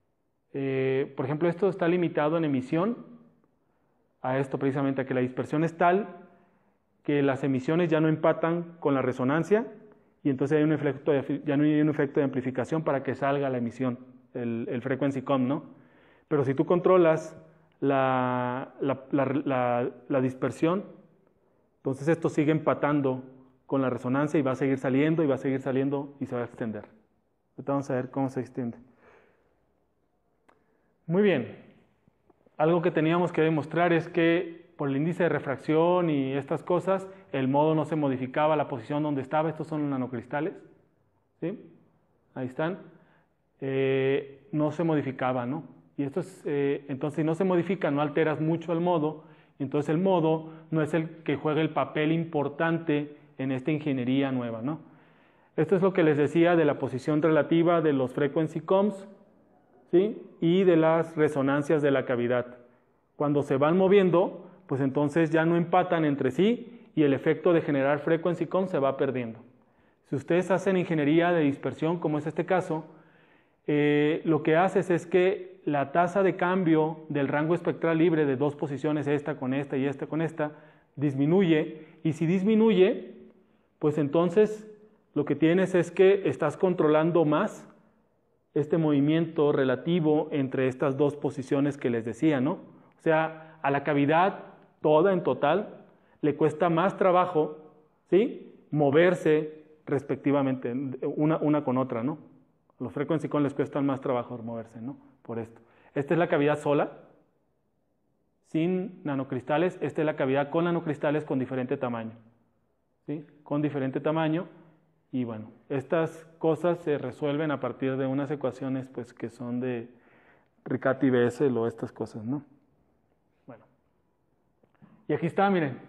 eh, por ejemplo, esto está limitado en emisión a esto precisamente, a que la dispersión es tal que las emisiones ya no empatan con la resonancia y entonces hay un efecto de, ya no hay un efecto de amplificación para que salga la emisión, el, el frequency comb, ¿no? Pero si tú controlas la, la, la, la, la dispersión, entonces esto sigue empatando con la resonancia y va a seguir saliendo y va a seguir saliendo y se va a extender. Ahorita vamos a ver cómo se extiende. Muy bien. Algo que teníamos que demostrar es que por el índice de refracción y estas cosas, el modo no se modificaba, la posición donde estaba. Estos son los nanocristales, ¿sí? Ahí están. Eh, no se modificaba, ¿no? Y esto es, eh, entonces si no se modifica, no alteras mucho el modo, entonces el modo no es el que juega el papel importante en esta ingeniería nueva, ¿no? Esto es lo que les decía de la posición relativa de los frequency combs, ¿sí? Y de las resonancias de la cavidad. Cuando se van moviendo, pues entonces ya no empatan entre sí y el efecto de generar frequency combs se va perdiendo. Si ustedes hacen ingeniería de dispersión, como es este caso, eh, lo que haces es que la tasa de cambio del rango espectral libre de dos posiciones, esta con esta y esta con esta, disminuye, y si disminuye, pues entonces lo que tienes es que estás controlando más este movimiento relativo entre estas dos posiciones que les decía, ¿no? O sea, a la cavidad toda en total le cuesta más trabajo, ¿sí?, moverse respectivamente, una, una con otra, ¿no? Los frequency con les cuesta más trabajo moverse, ¿no? Por esto. Esta es la cavidad sola, sin nanocristales. Esta es la cavidad con nanocristales con diferente tamaño, ¿sí? Con diferente tamaño. Y bueno, estas cosas se resuelven a partir de unas ecuaciones pues, que son de Riccati-Bessel o estas cosas, ¿no? Bueno. Y aquí está, miren.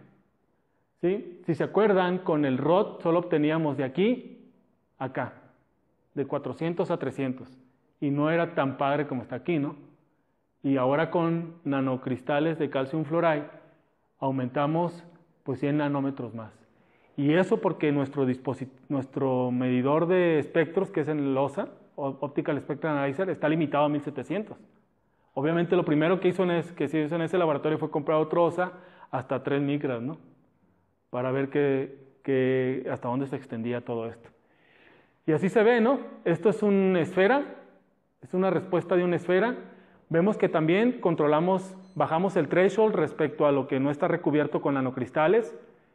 ¿Sí? Si se acuerdan, con el R O T solo obteníamos de aquí a acá, de cuatrocientos a trescientos. Y no era tan padre como está aquí, ¿no? Y ahora con nanocristales de calcium fluoride aumentamos pues cien nanómetros más. Y eso porque nuestro, nuestro medidor de espectros, que es el O S A, Optical Spectral Analyzer, está limitado a mil setecientos. Obviamente lo primero que, hizo en es, que se hizo en ese laboratorio fue comprar otro O S A hasta tres micras, ¿no? Para ver que, que hasta dónde se extendía todo esto. Y así se ve, ¿no? Esto es una esfera, es una respuesta de una esfera. Vemos que también controlamos, bajamos el threshold respecto a lo que no está recubierto con nanocristales,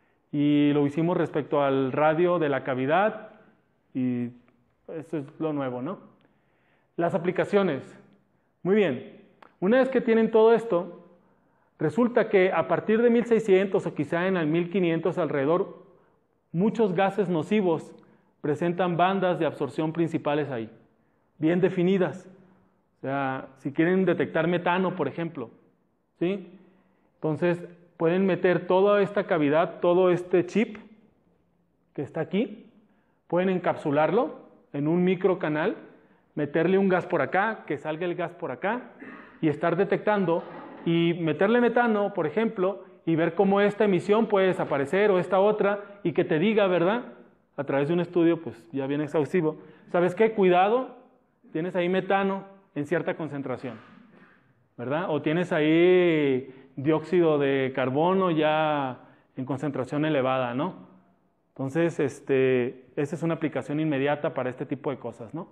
y lo hicimos respecto al radio de la cavidad, y eso es lo nuevo, ¿no? Las aplicaciones. Muy bien. Una vez que tienen todo esto, resulta que a partir de mil seiscientos o quizá en el mil quinientos alrededor, muchos gases nocivos presentan bandas de absorción principales ahí, bien definidas. O sea, si quieren detectar metano, por ejemplo, ¿sí? Entonces, pueden meter toda esta cavidad, todo este chip que está aquí, pueden encapsularlo en un microcanal, meterle un gas por acá, que salga el gas por acá, y estar detectando, y meterle metano, por ejemplo, y ver cómo esta emisión puede desaparecer o esta otra, y que te diga, ¿verdad?, a través de un estudio pues ya bien exhaustivo, ¿sabes qué? Cuidado, tienes ahí metano en cierta concentración, ¿verdad? O tienes ahí dióxido de carbono ya en concentración elevada, ¿no? Entonces, este, esa es una aplicación inmediata para este tipo de cosas, ¿no?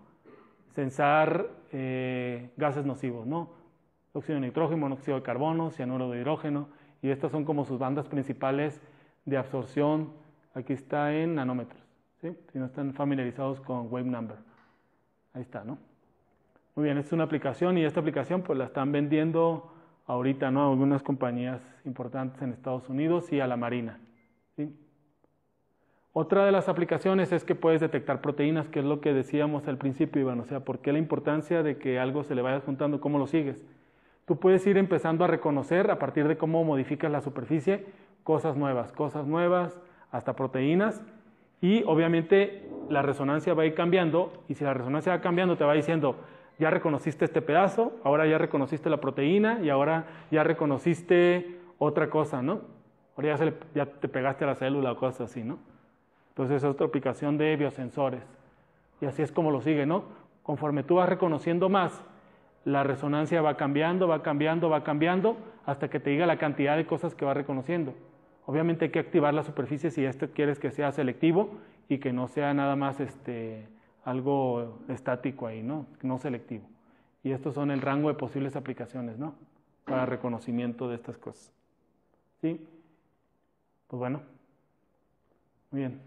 Censar eh, gases nocivos, ¿no? Óxido de nitrógeno, monóxido de carbono, cianuro de hidrógeno, y estas son como sus bandas principales de absorción. Aquí está en nanómetros, ¿sí? Si no están familiarizados con wave number. Ahí está, ¿no? Muy bien, esta es una aplicación, y esta aplicación pues la están vendiendo ahorita, ¿no?, a algunas compañías importantes en Estados Unidos y a la Marina, ¿sí? Otra de las aplicaciones es que puedes detectar proteínas, que es lo que decíamos al principio, Iván. O sea, ¿por qué la importancia de que algo se le vaya juntando? ¿Cómo lo sigues? Tú puedes ir empezando a reconocer, a partir de cómo modificas la superficie, cosas nuevas, cosas nuevas, hasta proteínas, y obviamente la resonancia va a ir cambiando, y si la resonancia va cambiando te va diciendo, ya reconociste este pedazo, ahora ya reconociste la proteína, y ahora ya reconociste otra cosa, ¿no? Ahora ya, se le, ya te pegaste a la célula o cosas así, ¿no? Entonces es otra aplicación de biosensores, y así es como lo sigue, ¿no? Conforme tú vas reconociendo más, la resonancia va cambiando, va cambiando, va cambiando, hasta que te diga la cantidad de cosas que va reconociendo. Obviamente hay que activar la superficie si este quieres que sea selectivo y que no sea nada más este, algo estático ahí, ¿no? No selectivo. Y estos son el rango de posibles aplicaciones, ¿no? Para reconocimiento de estas cosas. ¿Sí? Pues bueno. Muy bien.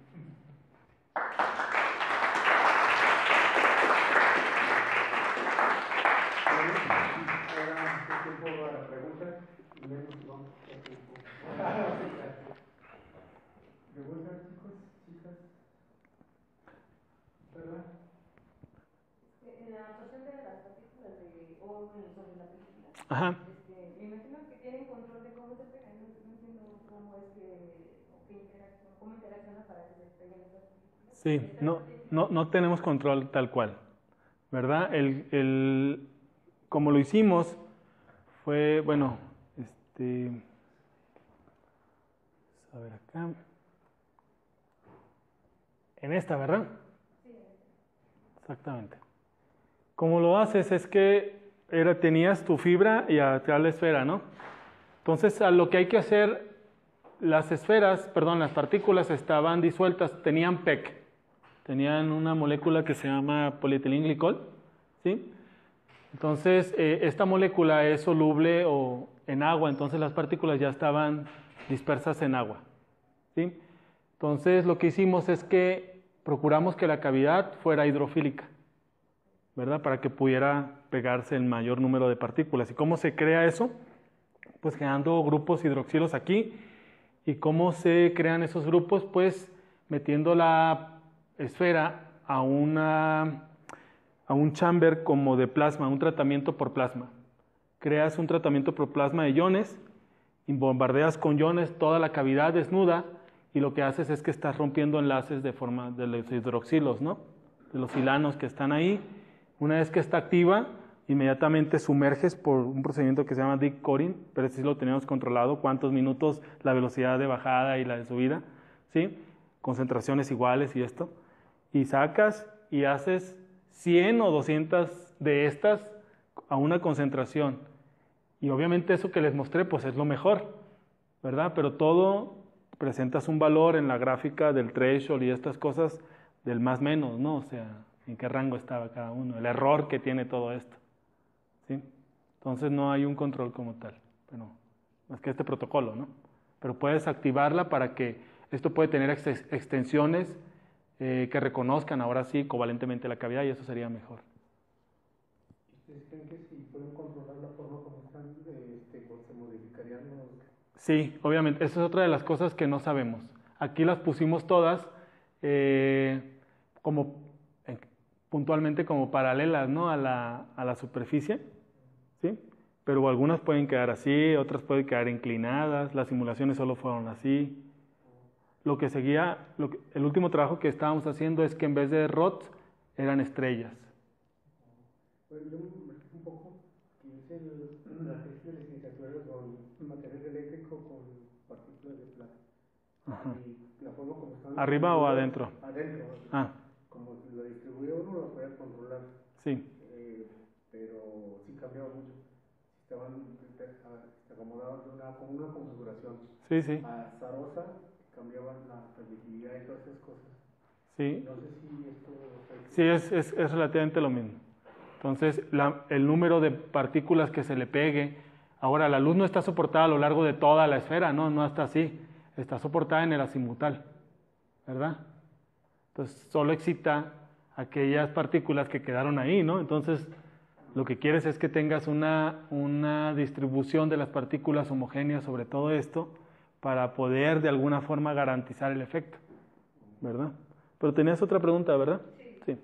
¿Preguntas, chicos, chicas? ¿Verdad? En la adaptación de las partículas de oro sobre la película, Ajá. este, me imagino que tienen control de cómo se pegan. No, no entiendo cómo es que, o qué interacciona, cómo interacciona para que se peguen esas partículas. Sí, no, no, no tenemos control tal cual, ¿verdad? El, el, como lo hicimos fue, bueno, este, a ver acá, en esta, ¿verdad? Sí. Exactamente. Como lo haces es que era, tenías tu fibra y atrás la esfera, ¿no? Entonces, a lo que hay que hacer, las esferas, perdón, las partículas estaban disueltas, tenían P E C, tenían una molécula que se llama polietilenglicol, ¿sí? Entonces, eh, esta molécula es soluble o en agua, entonces las partículas ya estaban dispersas en agua, ¿sí? Entonces, lo que hicimos es que procuramos que la cavidad fuera hidrofílica, ¿verdad? Para que pudiera pegarse el mayor número de partículas. ¿Y cómo se crea eso? Pues creando grupos hidroxilos aquí. ¿Y cómo se crean esos grupos? Pues metiendo la esfera a, una, a un chamber como de plasma, un tratamiento por plasma. Creas un tratamiento por plasma de iones y bombardeas con iones toda la cavidad desnuda y lo que haces es que estás rompiendo enlaces de forma de los hidroxilos, ¿no? De los silanos que están ahí. Una vez que está activa, inmediatamente sumerges por un procedimiento que se llama deep coring, pero ese sí lo tenemos controlado, cuántos minutos, la velocidad de bajada y la de subida, ¿sí? Concentraciones iguales y esto. Y sacas y haces cien o doscientas de estas a una concentración. Y obviamente eso que les mostré, pues es lo mejor, ¿verdad? Pero todo presentas un valor en la gráfica del threshold y estas cosas del más menos, ¿no? O sea, en qué rango estaba cada uno, el error que tiene todo esto, ¿sí? Entonces no hay un control como tal, pero más que este protocolo, ¿no? Pero puedes activarla para que esto puede tener ex extensiones eh, que reconozcan ahora sí covalentemente la cavidad y eso sería mejor. ¿Ustedes creen que si pueden controlar la forma como están, este, pues se modificarían los...? Sí, obviamente, esa es otra de las cosas que no sabemos. Aquí las pusimos todas eh, como eh, puntualmente como paralelas, ¿no? a, la, a la superficie, ¿sí? Pero algunas pueden quedar así, otras pueden quedar inclinadas, las simulaciones solo fueron así. Lo que seguía, lo que, el último trabajo que estábamos haciendo es que en vez de rods eran estrellas. Bueno, yo me explico un poco, que hice la tesis de licenciatura con material eléctrico con partículas de plata. Ajá. Y la forma como están... ¿Arriba o adentro? Adentro. Ah. Como la distribuía uno, la podía controlar. Sí. Eh, pero sí cambiaba mucho. Estaban acomodados de una, con una configuración. Sí, sí. Azarosa, cambiaban la permitividad y todas esas cosas. Sí. No sé si esto... Sí, es, es, es relativamente lo mismo. Entonces, la, el número de partículas que se le pegue, ahora la luz no está soportada a lo largo de toda la esfera, no, no está así, está soportada en el azimutal, ¿verdad? Entonces, solo excita aquellas partículas que quedaron ahí, ¿no? Entonces, lo que quieres es que tengas una, una distribución de las partículas homogéneas sobre todo esto para poder de alguna forma garantizar el efecto, ¿verdad? Pero tenías otra pregunta, ¿verdad? Sí. Sí.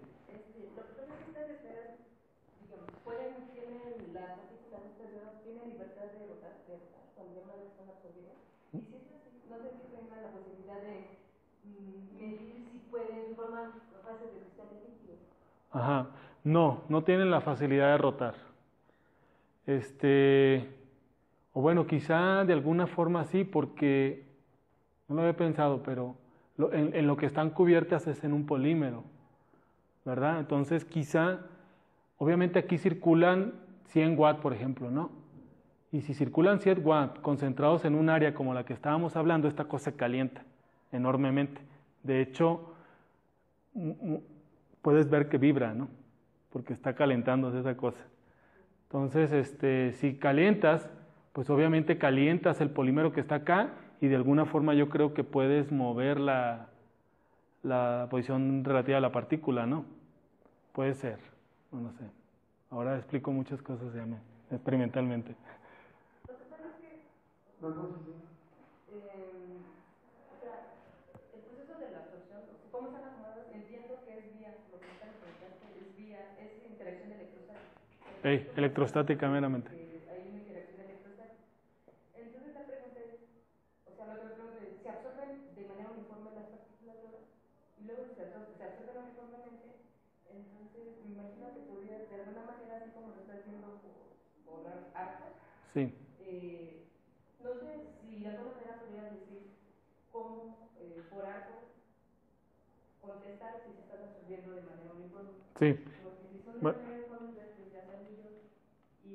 Ajá, no, no tienen la facilidad de rotar. Este, o bueno, quizá de alguna forma sí, porque no lo había pensado, pero lo, en, en lo que están cubiertas es en un polímero, ¿verdad? Entonces quizá, obviamente aquí circulan cien watts, por ejemplo, ¿no? Y si circulan cien watts concentrados en un área como la que estábamos hablando, esta cosa se calienta enormemente. De hecho, puedes ver que vibra, ¿no? Porque está calentándose esa cosa. Entonces, este, si calientas, pues obviamente calientas el polímero que está acá y de alguna forma yo creo que puedes mover la, la posición relativa a la partícula, ¿no? Puede ser, no lo sé. Ahora explico muchas cosas ya me, experimentalmente. Lo que pasa es que, No, no, sí, sí. eh, o sea, el proceso de la absorción, cómo están acomodados, entiendo que es vía, lo que están comentando es vía, es interacción electrostática. Hey, electrostática meramente. Eh, hay una interacción electrostática. Entonces la pregunta es, o sea, lo que me pregunto es, ¿se absorben de manera uniforme las partículas de oro? Y luego se absorben, se absorben uniformemente, entonces me imagino que podría, de alguna manera, así como lo está haciendo por, por arcos, sí. eh, no sé si de alguna manera podrías decir cómo eh, por arco contestar si se están absorbiendo de manera uniforme. Sí. Porque si son de bueno. manera uniforme, entonces ya son ellos y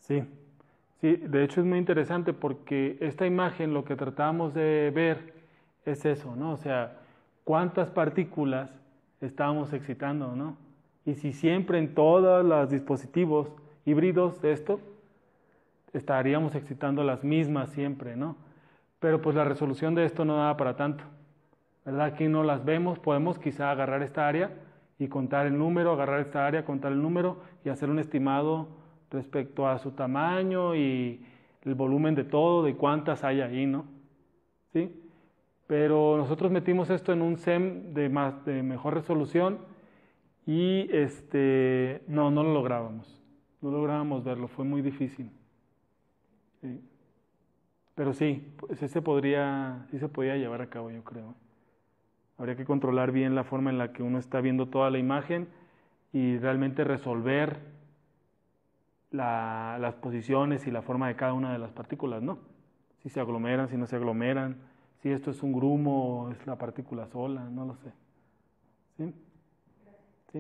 Sí, sí, de hecho es muy interesante porque esta imagen lo que tratamos de ver es eso, ¿no? O sea, cuántas partículas estábamos excitando, ¿no? Y si siempre en todos los dispositivos híbridos de esto, estaríamos excitando las mismas siempre, ¿no? Pero pues la resolución de esto no da para tanto, ¿verdad? Aquí no las vemos, podemos quizá agarrar esta área y contar el número, agarrar esta área, contar el número y hacer un estimado respecto a su tamaño y el volumen de todo, de cuántas hay ahí, ¿no? ¿Sí? Pero nosotros metimos esto en un S E M de, más, de mejor resolución y este, no, no lo lográbamos, no lográbamos verlo, fue muy difícil. Sí. Pero sí, pues ese podría, sí se podía llevar a cabo, yo creo. Habría que controlar bien la forma en la que uno está viendo toda la imagen y realmente resolver la, las posiciones y la forma de cada una de las partículas, ¿no? Si se aglomeran, si no se aglomeran, si esto es un grumo o es la partícula sola, no lo sé. ¿Sí? Sí.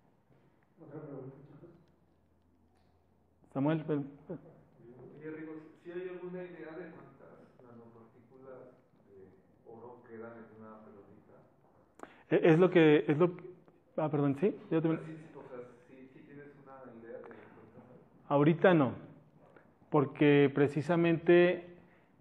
Samuel. Oye, Rigo, ¿sí hay alguna idea de cuántas nanopartículas de oro quedan en una pelotita? Es lo que, es lo que, ah, perdón, ¿sí? Yo también. Sí, sí, o sea, ¿sí, sí tienes una idea de cuántas? Ahorita no, porque precisamente,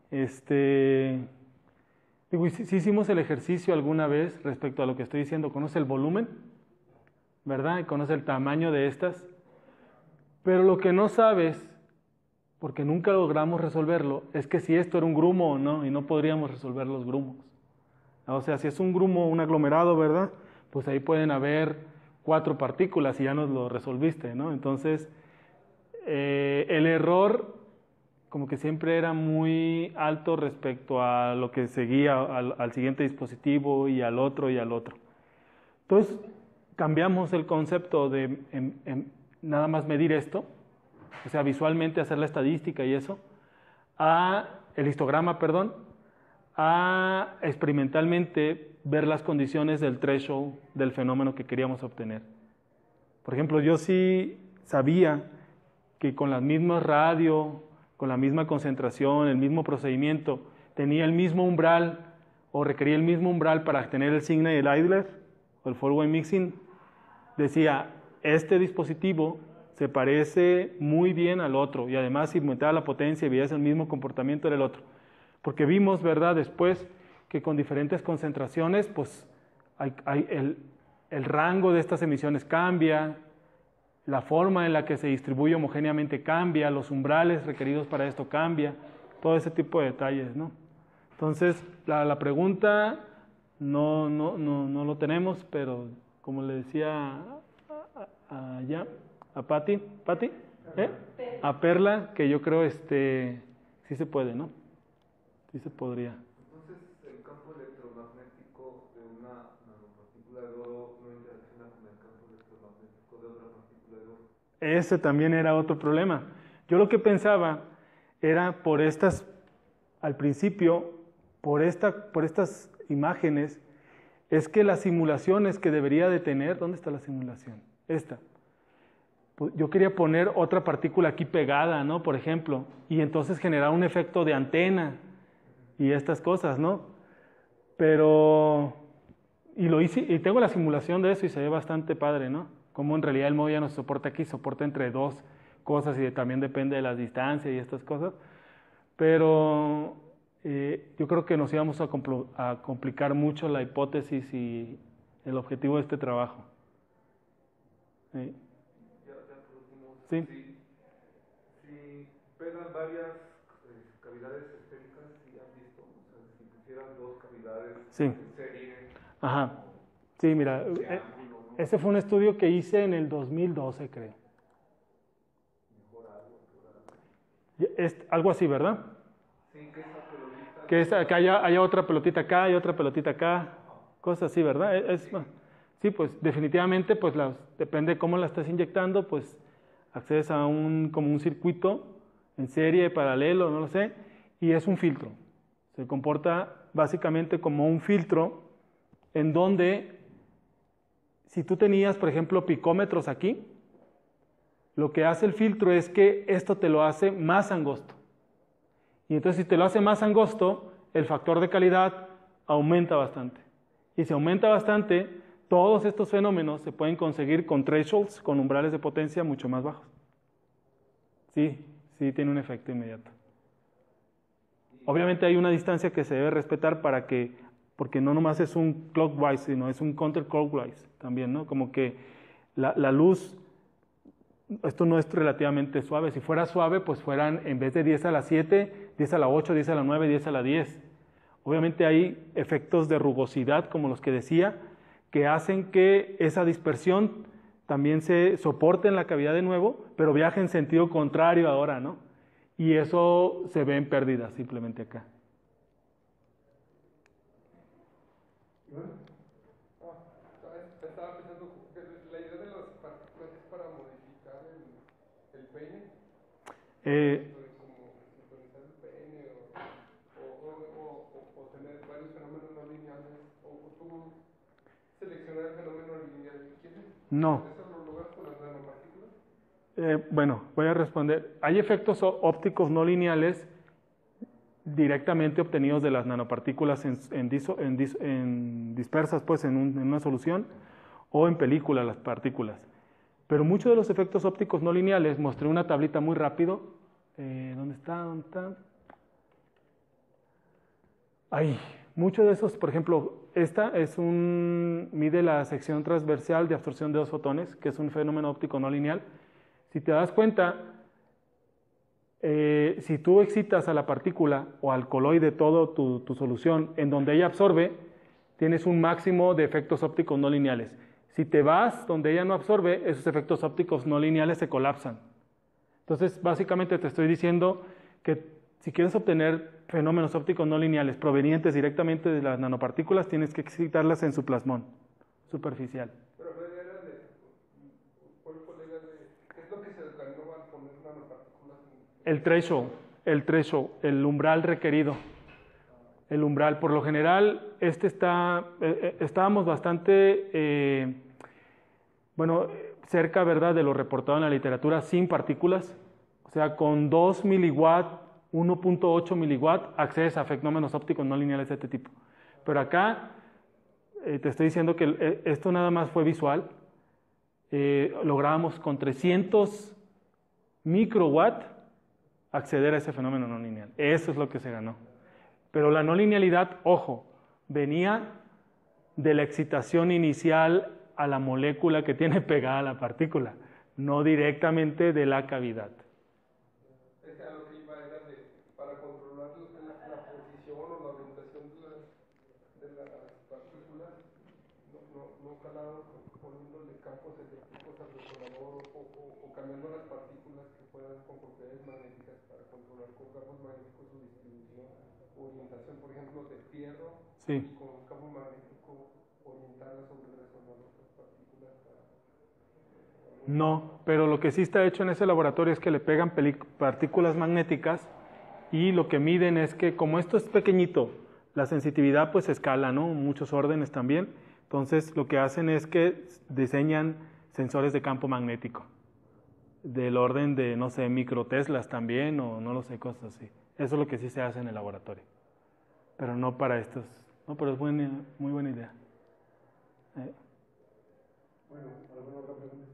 este, digo, sí, sí hicimos el ejercicio alguna vez respecto a lo que estoy diciendo, conoce el volumen, ¿verdad? Y conoce el tamaño de estas, pero lo que no sabes, porque nunca logramos resolverlo, es que si esto era un grumo o no, y no podríamos resolver los grumos. O sea, si es un grumo, un aglomerado, ¿verdad? Pues ahí pueden haber cuatro partículas y ya nos lo resolviste, ¿no? Entonces, eh, el error como que siempre era muy alto respecto a lo que seguía al, al siguiente dispositivo y al otro y al otro. Entonces, cambiamos el concepto de en, en nada más medir esto, o sea, visualmente hacer la estadística y eso, a el histograma, perdón, a experimentalmente ver las condiciones del threshold del fenómeno que queríamos obtener. Por ejemplo, yo sí sabía que con las mismas radio, con la misma concentración, el mismo procedimiento, tenía el mismo umbral o requería el mismo umbral para tener el Signa y el Idler o el four-way mixing. Decía, este dispositivo se parece muy bien al otro y además si aumentaba la potencia y veías el mismo comportamiento del otro. Porque vimos, ¿verdad?, después que con diferentes concentraciones, pues hay, hay el, el rango de estas emisiones cambia, la forma en la que se distribuye homogéneamente cambia, los umbrales requeridos para esto cambia, todo ese tipo de detalles, ¿no? Entonces, la, la pregunta no, no, no, no lo tenemos, pero como le decía allá, a Patti, ¿Patti? ¿Eh? A Perla, que yo creo este sí se puede, ¿no? Sí se podría. Entonces, el campo electromagnético de una nanopartícula de oro no interacciona con el campo electromagnético de otra partícula de oro. Ese también era otro problema. Yo lo que pensaba era por estas, al principio, por, esta, por estas imágenes, es que las simulaciones que debería de tener, ¿dónde está la simulación? Esta. Yo quería poner otra partícula aquí pegada, ¿no? Por ejemplo, y entonces generar un efecto de antena y estas cosas, ¿no? Pero, y lo hice, y tengo la simulación de eso y se ve bastante padre, ¿no? Como en realidad el modo ya no se soporta aquí, soporta entre dos cosas y también depende de las distancias y estas cosas. Pero eh, yo creo que nos íbamos a, compl- a complicar mucho la hipótesis y el objetivo de este trabajo. ¿Sí? Ya, ya por último, Sí. si, si pegan varias eh, cavidades esféricas, ¿sí han visto? O sea, si pusieran dos cavidades Sí. en serie, Ajá. Sí, mira, eh, triángulo, ¿no? ese fue un estudio que hice en el dos mil doce, creo. Mejor algo, por algo. Y es algo así, ¿verdad? Sí, que esa pelotita. Que, esa, que haya, haya otra pelotita acá, hay otra pelotita acá, cosas así, ¿verdad? Es, es- sí, pues definitivamente, pues las, depende de cómo la estás inyectando, pues accedes a un, como un circuito en serie, paralelo, no lo sé, y es un filtro. Se comporta básicamente como un filtro en donde, si tú tenías, por ejemplo, picómetros aquí, lo que hace el filtro es que esto te lo hace más angosto. Y entonces si te lo hace más angosto, el factor de calidad aumenta bastante. Y si aumenta bastante, todos estos fenómenos se pueden conseguir con thresholds, con umbrales de potencia mucho más bajos. Sí, sí tiene un efecto inmediato. Obviamente hay una distancia que se debe respetar para que, porque no nomás es un clockwise, sino es un counterclockwise también, ¿no? Como que la, la luz, esto no es relativamente suave. Si fuera suave, pues fueran en vez de diez a la siete, diez a la ocho, diez a la nueve, diez a la diez. Obviamente hay efectos de rugosidad, como los que decía, que hacen que esa dispersión también se soporte en la cavidad de nuevo, pero viaje en sentido contrario ahora, ¿no? Y eso se ve en pérdidas simplemente acá. Estaba pensando que la idea de las partículas es para modificar el, el peine. Eh, Como sincronizar el peine o, o, o, o, o tener varios fenómenos no lineales. O, o tú seleccionar el fenómeno lineal que quieres. no. ¿Eso lo logras con las nanopartículas? Eh, bueno, voy a responder. Hay efectos ópticos no lineales directamente obtenidos de las nanopartículas en, en, diso, en, dis, en dispersas pues, en, un, en una solución o en película las partículas. Pero muchos de los efectos ópticos no lineales, mostré una tablita muy rápido. Eh, ¿Dónde está? ¿Dónde está? Ahí. Muchos de esos, por ejemplo, esta es un, mide la sección transversal de absorción de dos fotones, que es un fenómeno óptico no lineal. Si te das cuenta, eh, si tú excitas a la partícula o al coloide todo tu, tu solución en donde ella absorbe, tienes un máximo de efectos ópticos no lineales. Si te vas donde ella no absorbe, esos efectos ópticos no lineales se colapsan. Entonces, básicamente te estoy diciendo que si quieres obtener fenómenos ópticos no lineales provenientes directamente de las nanopartículas, tienes que excitarlas en su plasmón superficial. Pero la idea era de, ¿cuál fue la idea de, qué es lo que se ganó al poner nanopartículas en El threshold, el threshold, el umbral requerido. El umbral, por lo general, este está, eh, estábamos bastante, eh, bueno, cerca, ¿verdad?, de lo reportado en la literatura sin partículas. O sea, con dos miliwatt, uno punto ocho miliwatt, accedes a fenómenos ópticos no lineales de este tipo. Pero acá, eh, te estoy diciendo que eh, esto nada más fue visual. Eh, lográbamos con trescientos microwatt acceder a ese fenómeno no lineal. Eso es lo que se ganó. Pero la no linealidad, ojo, venía de la excitación inicial a la molécula que tiene pegada a la partícula, no directamente de la cavidad. Es a lo que iba era de, para controlar la, la posición o la orientación de las, de las partículas, no, no, no calaban poniéndole campos eléctricos al resolador o, o, o cambiando las partículas que fueran con propiedades magnéticas para controlar con campos magnéticos su distribución, orientación, por ejemplo, de fierro, Sí. y con campo magnético orientarla sobre el resolador de las partículas. Para, No, pero lo que sí está hecho en ese laboratorio es que le pegan partículas magnéticas y lo que miden es que como esto es pequeñito, la sensitividad pues escala, ¿no? Muchos órdenes también. Entonces lo que hacen es que diseñan sensores de campo magnético del orden de, no sé, microteslas también o no lo sé, cosas así. Eso es lo que sí se hace en el laboratorio, pero no para estos. No, pero es buena, muy buena idea. Eh. Bueno, ¿alguna otra pregunta?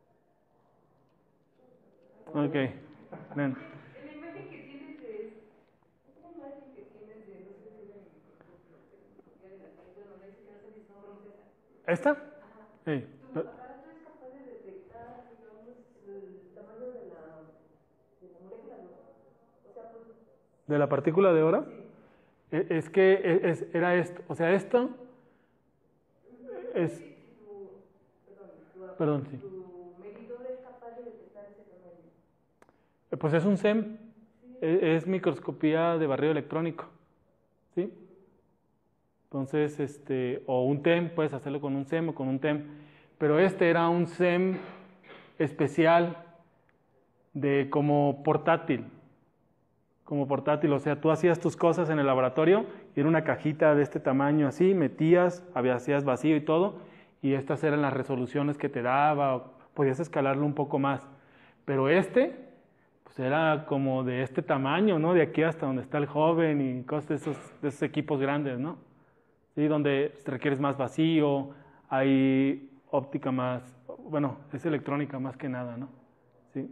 Ok, ven. La imagen que tienes de, una imagen que tienes de, no sé si era microscopía de la película, donde dice que no se dice nombre, no sé. ¿Esta? Ajá. Sí. ¿Tu aparato es capaz de detectar, digamos, el tamaño de la, de la molécula? O sea, pues... ¿De la partícula de oro? Sí. Es, es que es, era esto, o sea, esto es... Si tu, perdón, tu, Perdón, sí. tu medidor es capaz de detectar ese tamaño. Pues es un S E M, es, es microscopía de barrido electrónico, ¿sí? Entonces, este, o un T E M, puedes hacerlo con un S E M o con un T E M, pero este era un S E M especial de como portátil, como portátil, o sea, tú hacías tus cosas en el laboratorio y era una cajita de este tamaño así, metías, hacías vacío y todo, y estas eran las resoluciones que te daba, podías escalarlo un poco más. Pero este, pues era como de este tamaño, ¿no? De aquí hasta donde está el joven y cosas de esos, de esos equipos grandes, ¿no? Sí, donde requieres más vacío, hay óptica más, bueno, es electrónica más que nada, ¿no? Sí.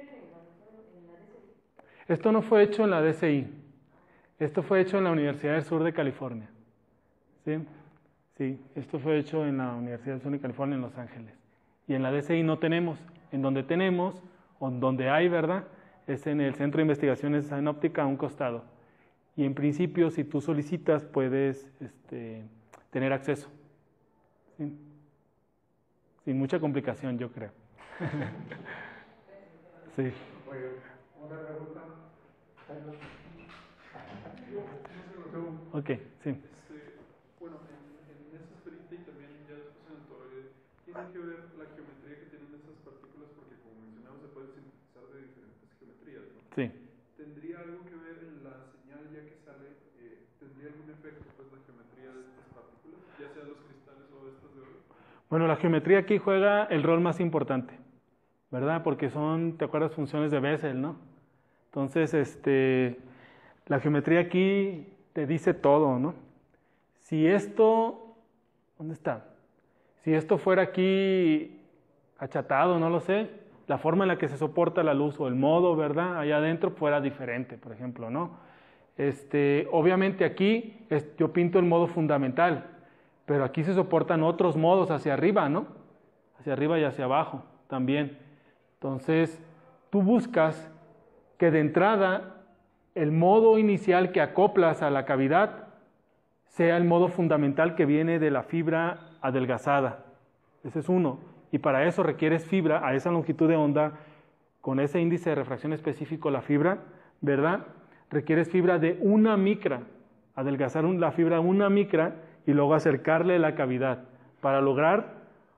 Esto no fue hecho en la D C I, esto fue hecho en la Universidad del Sur de California. ¿Sí? Sí, esto fue hecho en la Universidad del Sur de California en Los Ángeles. Y en la D C I no tenemos, en donde tenemos, o en donde hay, ¿verdad? Es en el Centro de Investigaciones en Óptica a un costado. Y en principio, si tú solicitas, puedes este, tener acceso. ¿Sí? Sin mucha complicación, yo creo. Sí. Otra pregunta. Ok, sí. Este, bueno, en, en esa esferita y también ya después en el toroide, tiene que ver la geometría que tienen esas partículas, porque como mencionamos, se puede sintetizar de diferentes geometrías, ¿no? Sí. ¿Tendría algo que ver en la señal ya que sale, eh, tendría algún efecto pues la geometría de estas partículas, ya sea los cristales o estas de oro? Bueno, la geometría aquí juega el rol más importante, ¿verdad? Porque son, ¿te acuerdas? Funciones de Bessel, ¿no? Entonces, este, la geometría aquí te dice todo, ¿no? Si esto, ¿dónde está? Si esto fuera aquí achatado, no lo sé, la forma en la que se soporta la luz o el modo, ¿verdad? Allá adentro fuera diferente, por ejemplo, ¿no? Este, obviamente aquí es, yo pinto el modo fundamental, pero aquí se soportan otros modos hacia arriba, ¿no? Hacia arriba y hacia abajo también. Entonces, tú buscas que de entrada el modo inicial que acoplas a la cavidad sea el modo fundamental que viene de la fibra adelgazada. Ese es uno. Y para eso requieres fibra a esa longitud de onda, con ese índice de refracción específico, la fibra, ¿verdad? Requieres fibra de una micra, adelgazar la fibra una micra y luego acercarle la cavidad para lograr,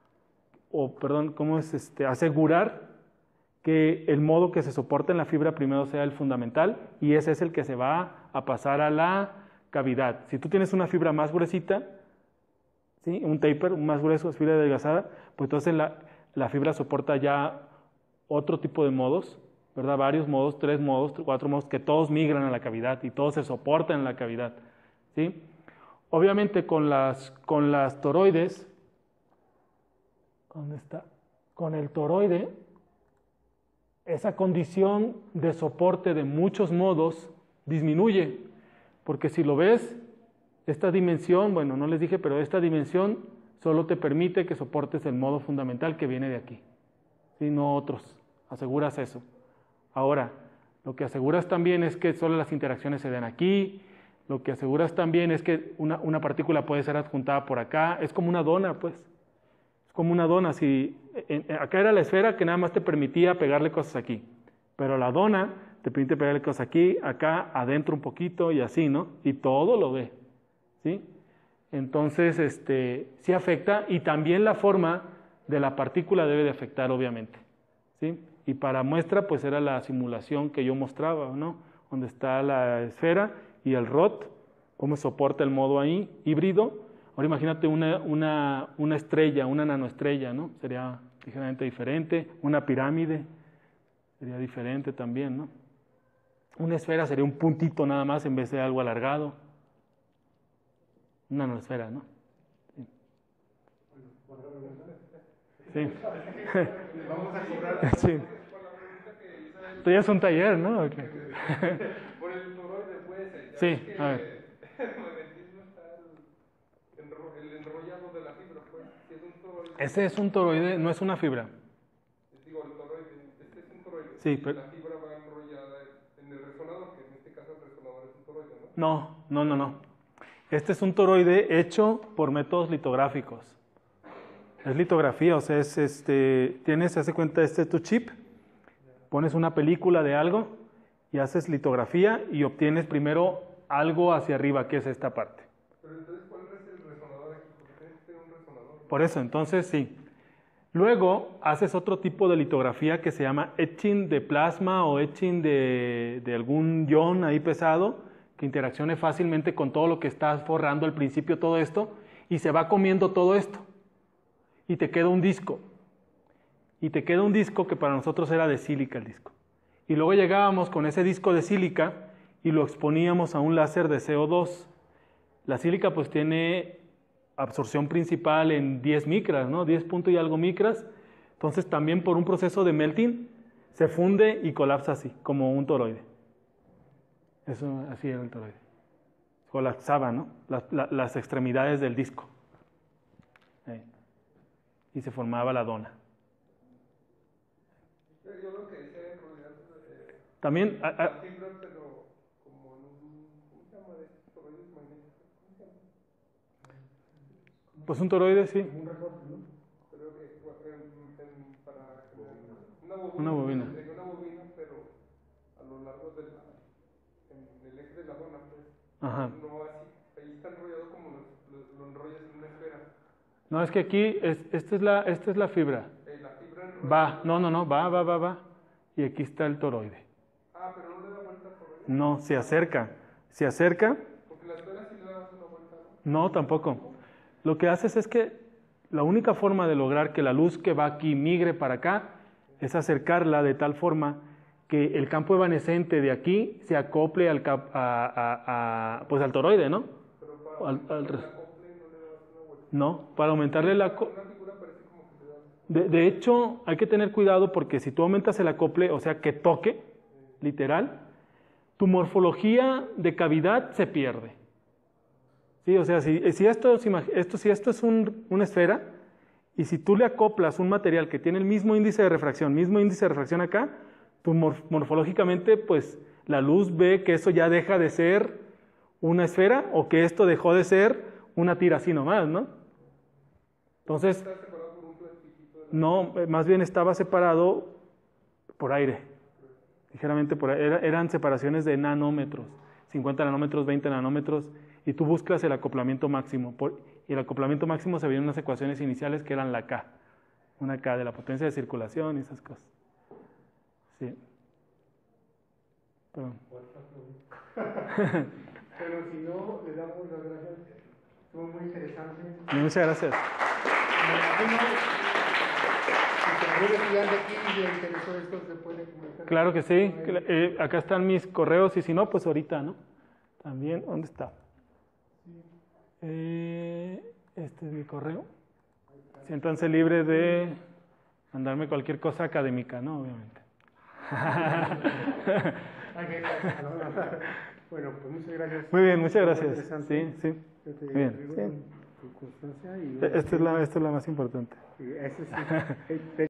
o perdón, ¿cómo es? Este, asegurar que el modo que se soporta en la fibra primero sea el fundamental y ese es el que se va a pasar a la cavidad. Si tú tienes una fibra más gruesita, ¿sí? Un taper, un más grueso, fibra adelgazada, pues entonces la, la fibra soporta ya otro tipo de modos, ¿verdad? Varios modos, tres modos, cuatro modos, que todos migran a la cavidad y todos se soportan en la cavidad, ¿sí? Obviamente con las, con las toroides, ¿dónde está? Con el toroide, esa condición de soporte de muchos modos disminuye, porque si lo ves, esta dimensión, bueno, no les dije, pero esta dimensión solo te permite que soportes el modo fundamental que viene de aquí, ¿sí? No otros, aseguras eso. Ahora, lo que aseguras también es que solo las interacciones se den aquí, lo que aseguras también es que una, una partícula puede ser adjuntada por acá, es como una dona, pues. Como una dona, si en, en, acá era la esfera que nada más te permitía pegarle cosas aquí, pero la dona te permite pegarle cosas aquí, acá, adentro un poquito y así, ¿no? Y todo lo ve, ¿sí? Entonces, este, sí afecta y también la forma de la partícula debe de afectar, obviamente, ¿sí? Y para muestra, pues era la simulación que yo mostraba, ¿no? Donde está la esfera y el R O T, cómo soporta el modo ahí, híbrido. Ahora imagínate una, una, una estrella, una nanoestrella, ¿no? Sería ligeramente diferente. Una pirámide sería diferente también, ¿no? Una esfera sería un puntito nada más en vez de algo alargado. Una nanoesfera, ¿no? Sí. Sí. Vamos a cobrar. Sí. Esto ya es un taller, ¿no? Okay. Por el toroide puede ser. Sí, a ver. Ese es un toroide, no es una fibra. Digo, el toroide, este es un toroide. Sí, pero... La fibra va enrollada en el resonador, que en este caso el resonador es un toroide, ¿no? No, no, no, no. Este es un toroide hecho por métodos litográficos. Es litografía, o sea, es este, tienes, se hace cuenta, este es tu chip, pones una película de algo y haces litografía y obtienes primero algo hacia arriba, que es esta parte. Pero entonces, ¿cuál es el resonador aquí? Porque tienes que tener un resonador. Por eso, entonces sí. Luego haces otro tipo de litografía que se llama etching de plasma o etching de, de algún ion ahí pesado que interaccione fácilmente con todo lo que estás forrando al principio, todo esto, y se va comiendo todo esto. Y te queda un disco. y te queda un disco que para nosotros era de sílica el disco. Y luego llegábamos con ese disco de sílica y lo exponíamos a un láser de C O dos. La sílica pues tiene absorción principal en diez micras, ¿no? diez punto y algo micras. Entonces también por un proceso de melting se funde y colapsa así, como un toroide. Eso, así era el toroide. Colapsaba, ¿no? Las, la, las extremidades del disco. Ahí. Y se formaba la dona. Yo, yo lo que decía en realidad eh, También... A, a, la fibra, pero como en un, ¿cómo se llama? De estos toroides magnéticos. ¿Cómo se llama? pues un toroide, sí. Un recorte, ¿no? Creo que bueno, en, en, para generar una bobina. Una bobina. En una bobina, pero a lo largo de la, en el eje de la dona, pues. Ajá. No así, ahí está enrollado como lo, lo, lo enrollas en una esfera. No, es que aquí, es, esta, es la, esta es la fibra. Eh, la fibra enrollada. Va, no, no, no, va, va, va, va. Y aquí está el toroide. Ah, pero no le da vuelta por ahí. No, se acerca. Se acerca. Porque la esfera sí le das una vuelta, ¿no? No, tampoco. Lo que haces es que la única forma de lograr que la luz que va aquí migre para acá es acercarla de tal forma que el campo evanescente de aquí se acople al, cap, a, a, a, pues al toroide, ¿no? Pero para Al, al, el acople no le das una vuelta. no, para aumentarle la... Una figura parece como que le das. De, de hecho, hay que tener cuidado porque si tú aumentas el acople, o sea, que toque, literal, tu morfología de cavidad se pierde. Sí, o sea, si, si, esto, si, esto, si esto es un, una esfera, y si tú le acoplas un material que tiene el mismo índice de refracción, mismo índice de refracción acá, tú morf, morfológicamente, pues, la luz ve que eso ya deja de ser una esfera, o que esto dejó de ser una tira así nomás, ¿no? Entonces... Está separado por un plastiquito de la... No, más bien estaba separado por aire, ligeramente por aire. Era, eran separaciones de nanómetros, cincuenta nanómetros, veinte nanómetros, y tú buscas el acoplamiento máximo. Por, y el acoplamiento máximo se veía en unas ecuaciones iniciales que eran la K, una K de la potencia de circulación y esas cosas. Sí. Perdón. Pero si no, le damos las gracias. Estuvo muy interesante. Muchas gracias. Bueno, si algún estudiante aquí le interesó esto, se puede comunicar. Claro que sí. Eh, acá están mis correos y si no, pues ahorita, ¿no? También, ¿dónde está? Eh, este es mi correo. Siéntanse libres de mandarme cualquier cosa académica, ¿no? Obviamente. Bueno, pues muchas gracias. Muy bien, muchas gracias. Interesante. Sí, sí. Yo te Bien, digo sí. con tu constancia y Esta es la, esta es la más importante. y ese sí.